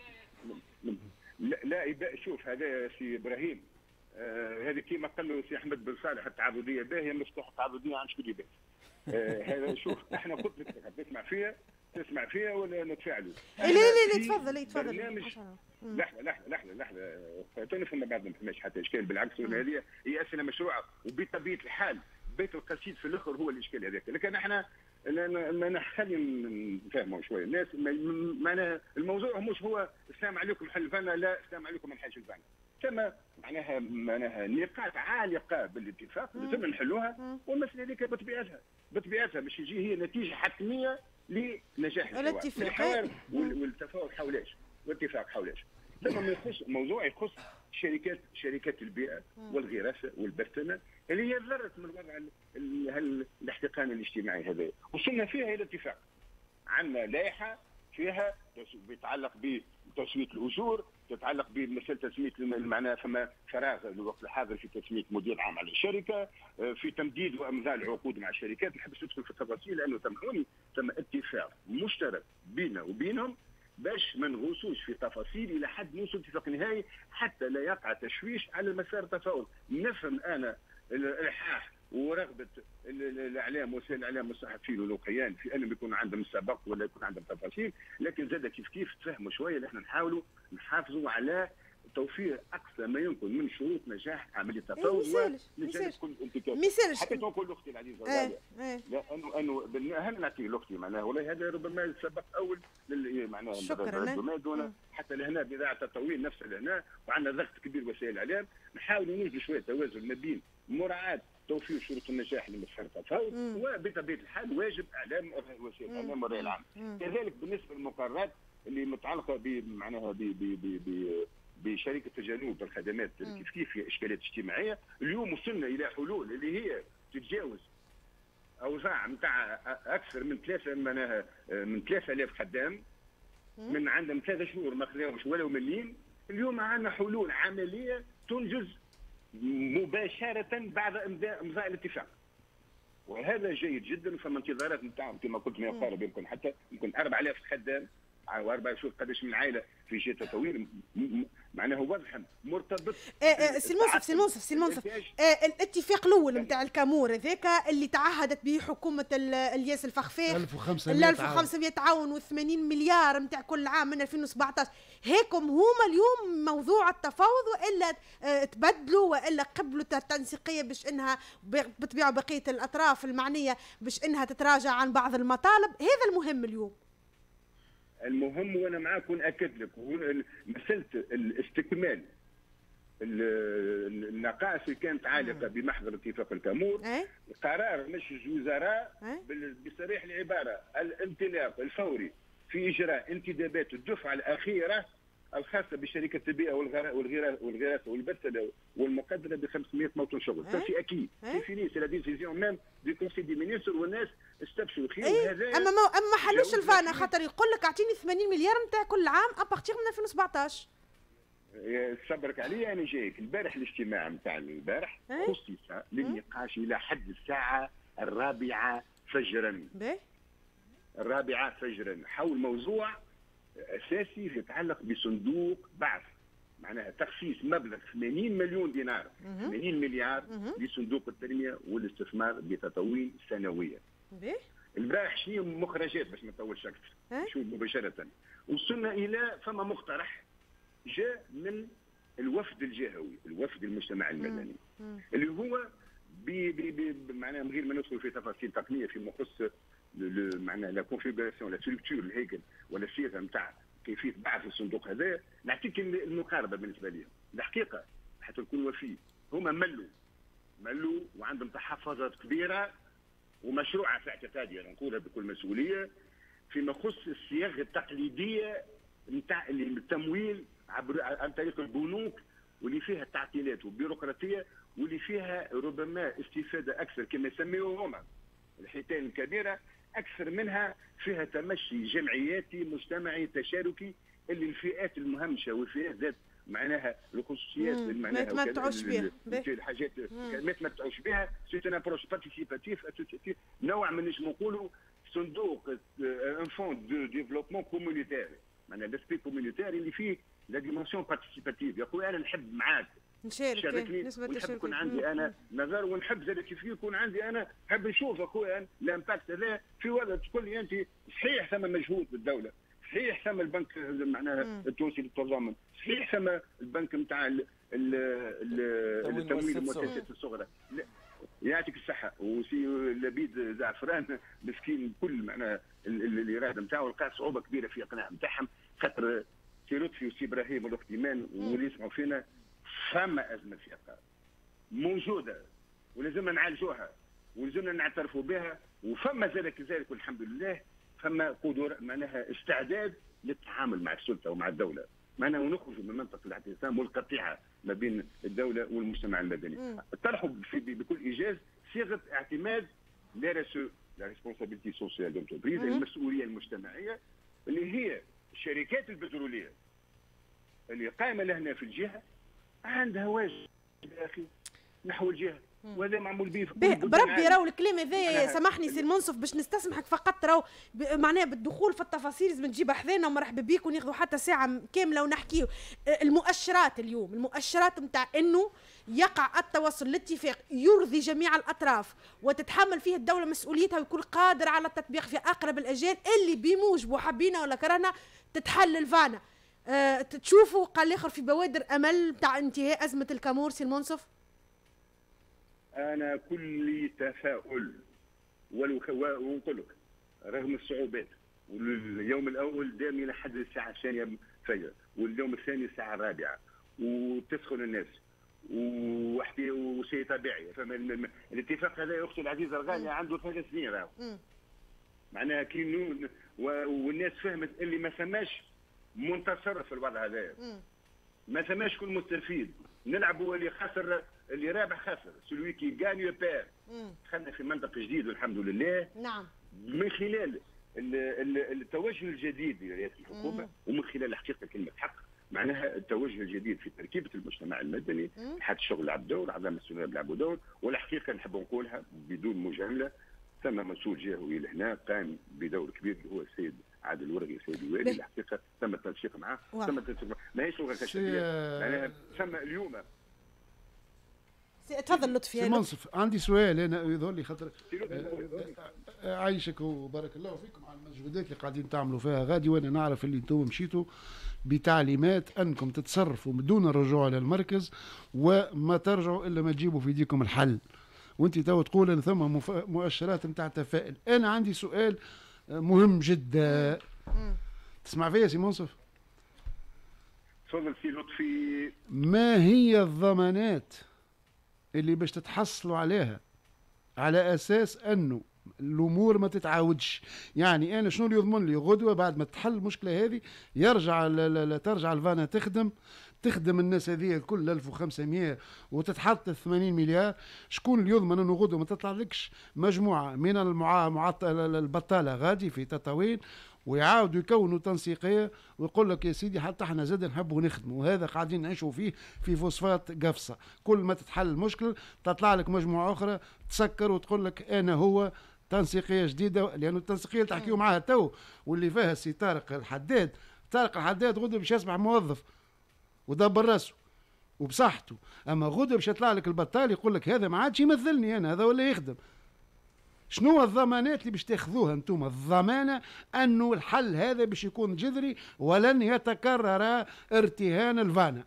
لا لا شوف هذا يا سي ابراهيم آه هذه كيما قال له سي احمد بن صالح التعبديه باهيه مفتاح التعبديه عن شكون باهي. آه هذا شوف احنا قلت لك تسمع فيها تسمع فيها ولا نتفاعلوا؟ لا لا لا تفضل تفضل. لحظه لحظه لحظه لحظه تنفهم بعض ما فماش حتى اشكال بالعكس هذه هي اسئله مشروعه وبطبيعه الحال بيت القصيد في الاخر هو الاشكال هذاك. لكن احنا ما نخلي نفهموا شويه الناس معناها الموضوع مش هو السلام عليكم حل الفنا، لا السلام عليكم ما نحلش الفنا. ثم معناها معناها نقاط عالقه بالاتفاق لازم نحلوها والمساله هذيك بطبيعتها بطبيعتها باش يجي هي نتيجه حتميه لنجاح الحوار والتفاوض حولاش والاتفاق حولاش. ثم ما يخص موضوع يخص شركات شركات البيئه والغراسه والبرتنه اللي هي ضرت من وضع الاحتقان الاجتماعي هذا. وصلنا فيها الى اتفاق. عندنا لائحه فيها يتعلق بتسويه الاجور، تتعلق بمساله تسميه معناها فما فراغ الوقت الحاضر في تسميه مدير عام على الشركه، في تمديد وامضاء العقود مع الشركات. ما نحبش ندخل في التفاصيل لانه سامحوني ثم اتفاق مشترك بيننا وبينهم باش ما نغوصوش في تفاصيل الى حد نوصل اتفاق نهائي حتى لا يقع تشويش على مسار التفاوض. نفهم انا الالحاح ورغبه الاعلام وسائل الاعلام والصحفيين والوقيان في انهم يكون عندهم سبق ولا يكون عندهم تفاصيل، لكن زاد كيف كيف تفهموا شويه اللي احنا نحاولوا نحافظوا على توفير اقصى ما يمكن من شروط نجاح عمليه التفاوض ونجاح كل الانتكاس. حتى نقول لاختي العزيزه اه اه لا انه انه اهم نعطيه لاختي معناها والله هذا ربما سبق اول معناها شكرا حتى لهنا بضاعه التطوير نفسها لهنا وعندنا ضغط كبير وسائل الاعلام نحاولوا نوجدوا شويه توازن ما بين مراعاه توفير شروط النجاح لمسار التفاوض وبطبيعه الحال واجب اعلام وسائل الاعلام والراي العام. كذلك بالنسبه للمقررات اللي متعلقه معناها بشركه تجنب الخدمات كيف كيف في اشكاليات اجتماعيه. اليوم وصلنا الى حلول اللي هي تتجاوز اوزاع نتاع اكثر من ثلاثه معناها من ثلاثة آلاف خدام من عندهم ثلاثة شهور ما خذاوش ولا مليم. اليوم عندنا حلول عمليه تنجز مباشره بعد امضاء الاتفاق وهذا جيد جدا. فما انتظارات نتاعهم كما قلت ما يقارب يمكن حتى يمكن أربعة آلاف خدام واربع شهور قداش من عائله في جهه تطوير معناه واضحا مرتبط. سي المنصف سي المنصف سي المنصف الاتفاق الاول نتاع الكامور هذاك اللي تعهدت به حكومه الياس الفخفاخ ألف وخمسمائة ألف وخمسمائة تعاون و80 مليار نتاع كل عام من ألفين وسبعطاش. هيكم هما اليوم موضوع التفاوض والا تبدلوا والا قبلوا التنسيقيه باش انها بطبيعه بقيه الاطراف المعنيه باش انها تتراجع عن بعض المطالب. هذا المهم اليوم. المهم وانا معاك وناكد لك مساله الاستكمال النقائص اللي كانت عالقه بمحضر اتفاق الكامور. قرار مجلس الوزراء بصريح العباره الانطلاق الفوري في اجراء انتدابات الدفعه الاخيره الخاصه بشركه البيئه والغراسه والبتله والمقدره ب خمسمائة موطن شغل. ça c'est acquis c'est fini c'est la décision même du conseil des ministres والناس استبشروا خير. هذا اما ما اما ما حلوش الفانا خاطر يقول لك اعطيني ثمانين مليار نتاع كل عام ابارتيغ من ألفين وسبعطاش. صبرك عليا انا جايك. البارح الاجتماع نتاع البارح خصص للنقاش الى حد الساعه الرابعه فجرا الرابعه فجرا حول موضوع اساسي يتعلق بصندوق بعث معناها تخصيص مبلغ ثمانين مليون دينار ثمانين مليار لصندوق التنميه والاستثمار بتطويل سنويا. البارح شنو مخرجات باش ما نطولش اكثر شو مباشره وصلنا الى فما مقترح جاء من الوفد الجهوي الوفد المجتمع المدني اللي هو معناها من غير ما ندخل في تفاصيل تقنيه فيما يخص معناها لا كونفيغوراسيون لا ستركتور الهيكل ولا الصيغه نتاع كيفيه بعث الصندوق هذا. نعطيك المقاربه بالنسبه لي. الحقيقه حتى نكون وفي. هما ملوا ملوا وعندهم تحفظات كبيره ومشروعه في اعتقادي، انا نقولها بكل مسؤوليه، فيما يخص الصياغه التقليديه نتاع التمويل عبر عن طريق البنوك، واللي فيها تعطيلات وبيروقراطيه، واللي فيها ربما استفاده اكثر كما يسميوه هما الحيتان الكبيره، اكثر منها فيها تمشي جمعياتي مجتمعي تشاركي، اللي الفئات المهمشه والفئات ذات معناها الخصوصيات معناها ما يتمتعوش بها، الحاجات ما يتمتعوش بها، سي ان ابروش بارتيسيباتيف اسوسياتيف، نوع من نجم نقولوا صندوق ان فون دو ديفلوبمون كومونيتير، معناها لاسبي كومونيتير اللي فيه لا ديمونسيون بارتيسيباتيف. يا خويا انا نحب معاك نشارك، ونحب يكون عندي انا نظر، ونحب زاد كيف يكون عندي انا نحب نشوف اخويا الامباكت هذا في وضع. تقول لي انت صحيح ثم مجهود بالدوله، صحيح ثم البنك معناها التونسي للتضامن، صحيح ثم البنك نتاع التمويل المؤسسات الصغرى، يعطيك الصحه. وسي لبيد زعفران مسكين كل معناها الاراده نتاعو لقى صعوبه كبيره في اقناع نتاعهم، خاطر سي لطفي وسي ابراهيم والاخت ايمان واللي يسمعوا فينا فما ازمه ثقه موجوده ولازمنا نعالجوها ولازمنا نعترفوا بها، وفما زاد كذلك والحمد لله فما قدر معناها استعداد للتعامل مع السلطه ومع الدوله، معناها ونخرجوا من منطقه الاعتصام والقطيعه ما بين الدوله والمجتمع المدني. طرحوا بكل ايجاز صيغه اعتماد لا ريسو لا ريسبونسابيلتي سوسيال دونتربريز، المسؤوليه المجتمعيه، اللي هي الشركات البتروليه اللي قائمه لهنا في الجهه عندها واجب يا اخي نحو الجهه، وهذا معمول به بربي. راهو الكلام هذايا سامحني سي المنصف باش نستسمحك فقط، راهو معناها بالدخول في التفاصيل لازم تجيبها حذانا ومرحبا بيك وناخذوا حتى ساعه كامله ونحكيو. المؤشرات اليوم، المؤشرات نتاع انه يقع التوصل لاتفاق يرضي جميع الاطراف وتتحمل فيه الدوله مسؤوليتها ويكون قادر على التطبيق في اقرب الاجال، اللي بموجبه حبينا ولا كرهنا تتحل الفانا. أه تشوفوا قال الاخر في بوادر امل نتاع انتهاء ازمه الكامور سي المنصف؟ انا كل تفاؤل ونقول لك رغم الصعوبات، واليوم الاول دام الى حد الساعه الثانيه فجر، واليوم الثاني الساعه الرابعه، وتسخن الناس وحكي وشيء طبيعي. فما الاتفاق هذا يا اختي العزيزه الغاليه عنده ثلاث سنين راهو، معناها كي والناس فهمت اللي ما ثماش منتصر في الوضع هذا، ما ثماش كل مستفيد، نلعبوا اللي خسر اللي رابح خسر، سلوي كي غاني بير. دخلنا في منطقه جديد والحمد لله، نعم، من خلال التوجه الجديد لرئاسه الحكومه، ومن خلال حقيقه كلمه حق معناها التوجه الجديد في تركيبه المجتمع المدني، حتى الشغل لعب دور، اعضاء المسؤوليه لعبوا دور، والحقيقه نحب نقولها بدون مجامله ثم مسؤول جهوي لهنا قام بدور كبير اللي هو السيد عادل الورقي السيد الوالي. الحقيقه ثم التنسيق معاه، ثم التنسيق ماهيش لغه كشفيه، معناها ثم اليوم. تفضل لطفي. سي منصف عندي سؤال انا يظهر لي خاطر عايشك وبارك الله فيكم على المجهودات اللي قاعدين تعملوا فيها غادي، وانا نعرف اللي انتم مشيتوا بتعليمات انكم تتصرفوا بدون الرجوع للمركز وما ترجعوا الا ما تجيبوا في ايديكم الحل، وانت تو تقول ان ثم مؤشرات نتاع تفاؤل. انا عندي سؤال مهم جدا، تسمع فيا سي منصف؟ تفضل سي لطفي. ما هي الضمانات اللي باش تتحصلوا عليها على اساس انه الامور ما تتعاودش؟ يعني انا شنو اللي يضمن لي غدوه بعد ما تحل المشكله هذه يرجع لا ترجع الفانا تخدم تخدم الناس هذه الكل ألف وخمسمائة وتتحط ثمانين مليار؟ شكون اللي يضمن انه غدوه ما تطلع لكش مجموعه من المعطله البطاله غادي في تطاوين ويعاودوا يكونوا تنسيقيه ويقول لك يا سيدي حتى احنا زاد نحبوا نخدموا، وهذا قاعدين نعيشوا فيه في فوسفات قفصه. كل ما تتحل المشكل تطلع لك مجموعه اخرى تسكر وتقول لك انا هو تنسيقيه جديده، لانه التنسيقيه اللي تحكيوا معاها تو واللي فيها السي طارق الحداد، طارق الحداد غدوه باش يصبح موظف ودبر راسه وبصحته، اما غدوه باش يطلع لك البطال يقول لك هذا ما عادش يمثلني انا، هذا ولا يخدم. شنو الضمانات اللي باش تاخذوها انتم؟ الضمانه انه الحل هذا باش يكون جذري ولن يتكرر ارتهان الفانا.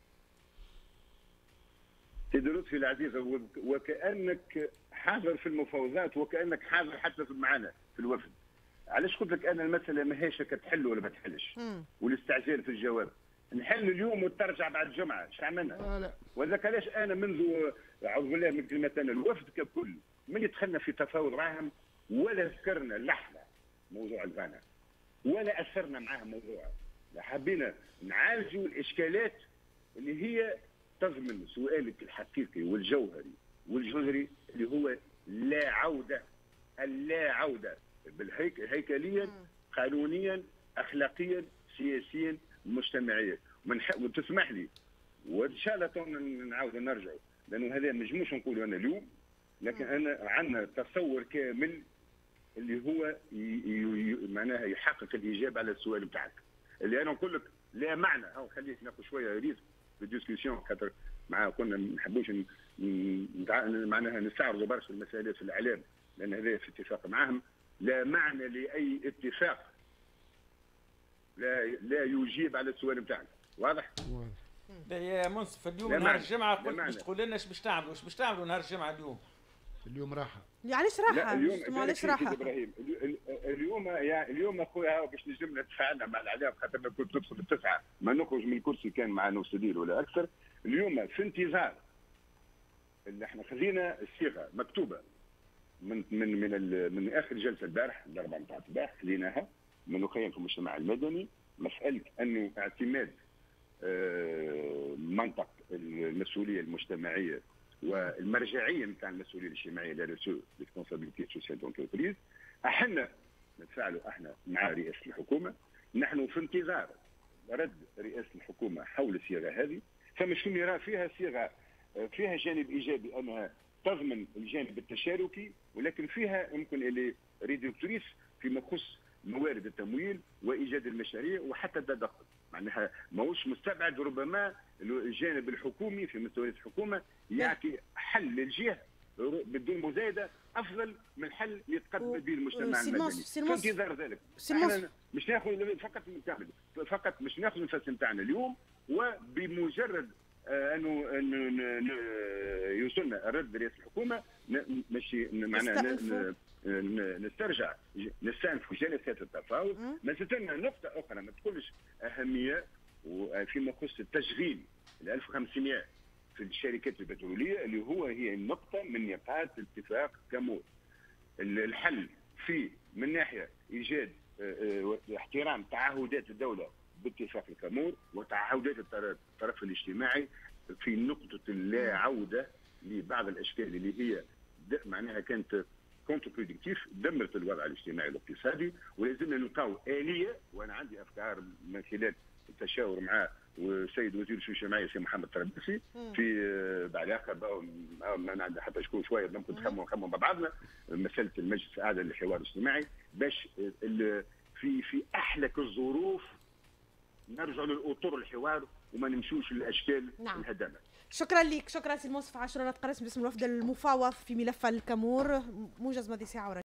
سيدي لطفي العزيز، وكانك حاضر في المفاوضات وكانك حاضر حتى في معنا في الوفد. علاش قلت لك انا المساله ماهيش كتحل ولا ما تحلش والاستعجال في الجواب. نحل اليوم وترجع بعد الجمعه اش عملنا؟ لا. وذاك علاش انا منذ اعوذ بالله من كلمه انا الوفد ككل ملي دخلنا في تفاوض معهم ولا ذكرنا لحظه موضوع الفانا ولا اثرنا معاهم موضوع، حبينا نعالجوا الاشكالات اللي هي تضمن سؤالك الحقيقي والجوهري والجوهري اللي هو لا عوده، اللا عوده هيكليا قانونيا اخلاقيا سياسيا مجتمعيا. وتسمح لي وان شاء الله نعاود نرجع لانه هذا ما نجموش نقولوا انا اليوم، لكن انا عندنا تصور كامل اللي هو معناها يحقق الاجابه على السؤال بتاعك اللي انا نقول لك لا معنى. او خليك ناخذ شويه ريت في الديسكسيون خاطر معاه كنا ما نحبوش معناها نستعرضوا برشا المسائل في الاعلام لان هذا في اتفاق معهم. لا معنى لاي اتفاق لا لا يجيب على السؤال بتاعنا. واضح؟ لا يا منصف اليوم نهار الجمعه قلت باش تقول لنا ايش باش تعملوا ايش باش تعملوا نهار الجمعه اليوم؟ اليوم راحه. علاش راحه؟ اليوم علاش راحه؟ ابراهيم اليوم يعني اليوم اخويا باش نجم نتفاعلنا مع الاعلام خاطر انا كنت ندخل التسعه ما نخرج من الكرسي كان مع نوسدير ولا اكثر. اليوم في انتظار اللي احنا خذينا الصيغه مكتوبه من من من من اخر جلسه البارح الاربعاء نتاع الصباح خذيناها من وخيم في المجتمع المدني مساله انه اعتماد منطق المسؤوليه المجتمعيه والمرجعيه نتاع المسؤوليه الاجتماعيه لا ريسبونسابيلتي سوسيال دونتربريز. احنا نتفاعلوا احنا مع رئاسه الحكومه، نحن في انتظار رد رئاسه الحكومه حول الصيغه هذه. فما شنو يرى فيها صيغه فيها جانب ايجابي انها تضمن الجانب التشاركي ولكن فيها يمكن اللي ريدكتوريس فيما يخص موارد التمويل وايجاد المشاريع وحتى التدخل. معناها ماهوش مستبعد ربما الجانب الحكومي في مستوى الحكومه يعطي حل للجهه بدون مزايده افضل من حل يتقدم به المجتمع المدني. في انتظار ذلك احنا مش ناخذ فقط نكمل فقط مش ناخذ النفس نتاعنا اليوم وبمجرد انه انه يوصلنا الرد رئاسه الحكومه ماشي معناها نسترجع نستأنف جلسات التفاوض. ما زلنا نقطه اخرى ما تكونش اهميه وفيما يخص التشغيل ال ألف وخمسمائة في الشركات البتروليه اللي هو هي النقطه من نقاط اتفاق كامور. الحل في من ناحيه ايجاد احترام تعهدات الدوله باتفاق الكامور وتعهدات الطرف الاجتماعي في نقطه اللا عوده لبعض الاشكال اللي هي معناها كانت كونتر برودكتيف دمرت الوضع الاجتماعي والاقتصادي. ولازمنا نلقاو اليه وانا عندي افكار من خلال التشاور مع والسيد وزير الشؤون الاجتماعيه سي محمد طرابلسي في بعد اخر ما عندنا حتى شكون شويه ممكن نخمموا نخمموا مع بعضنا مساله المجلس الاعلى للحوار الاجتماعي باش في في احلك الظروف نرجع للاطر الحوار وما نمشوش للاشكال نعم. الهدامه. شكرا لك، شكرا سي المنصف عاشور. انا تقرص باسم الوفد المفاوض في ملف الكامور موجز ماضي ساعه.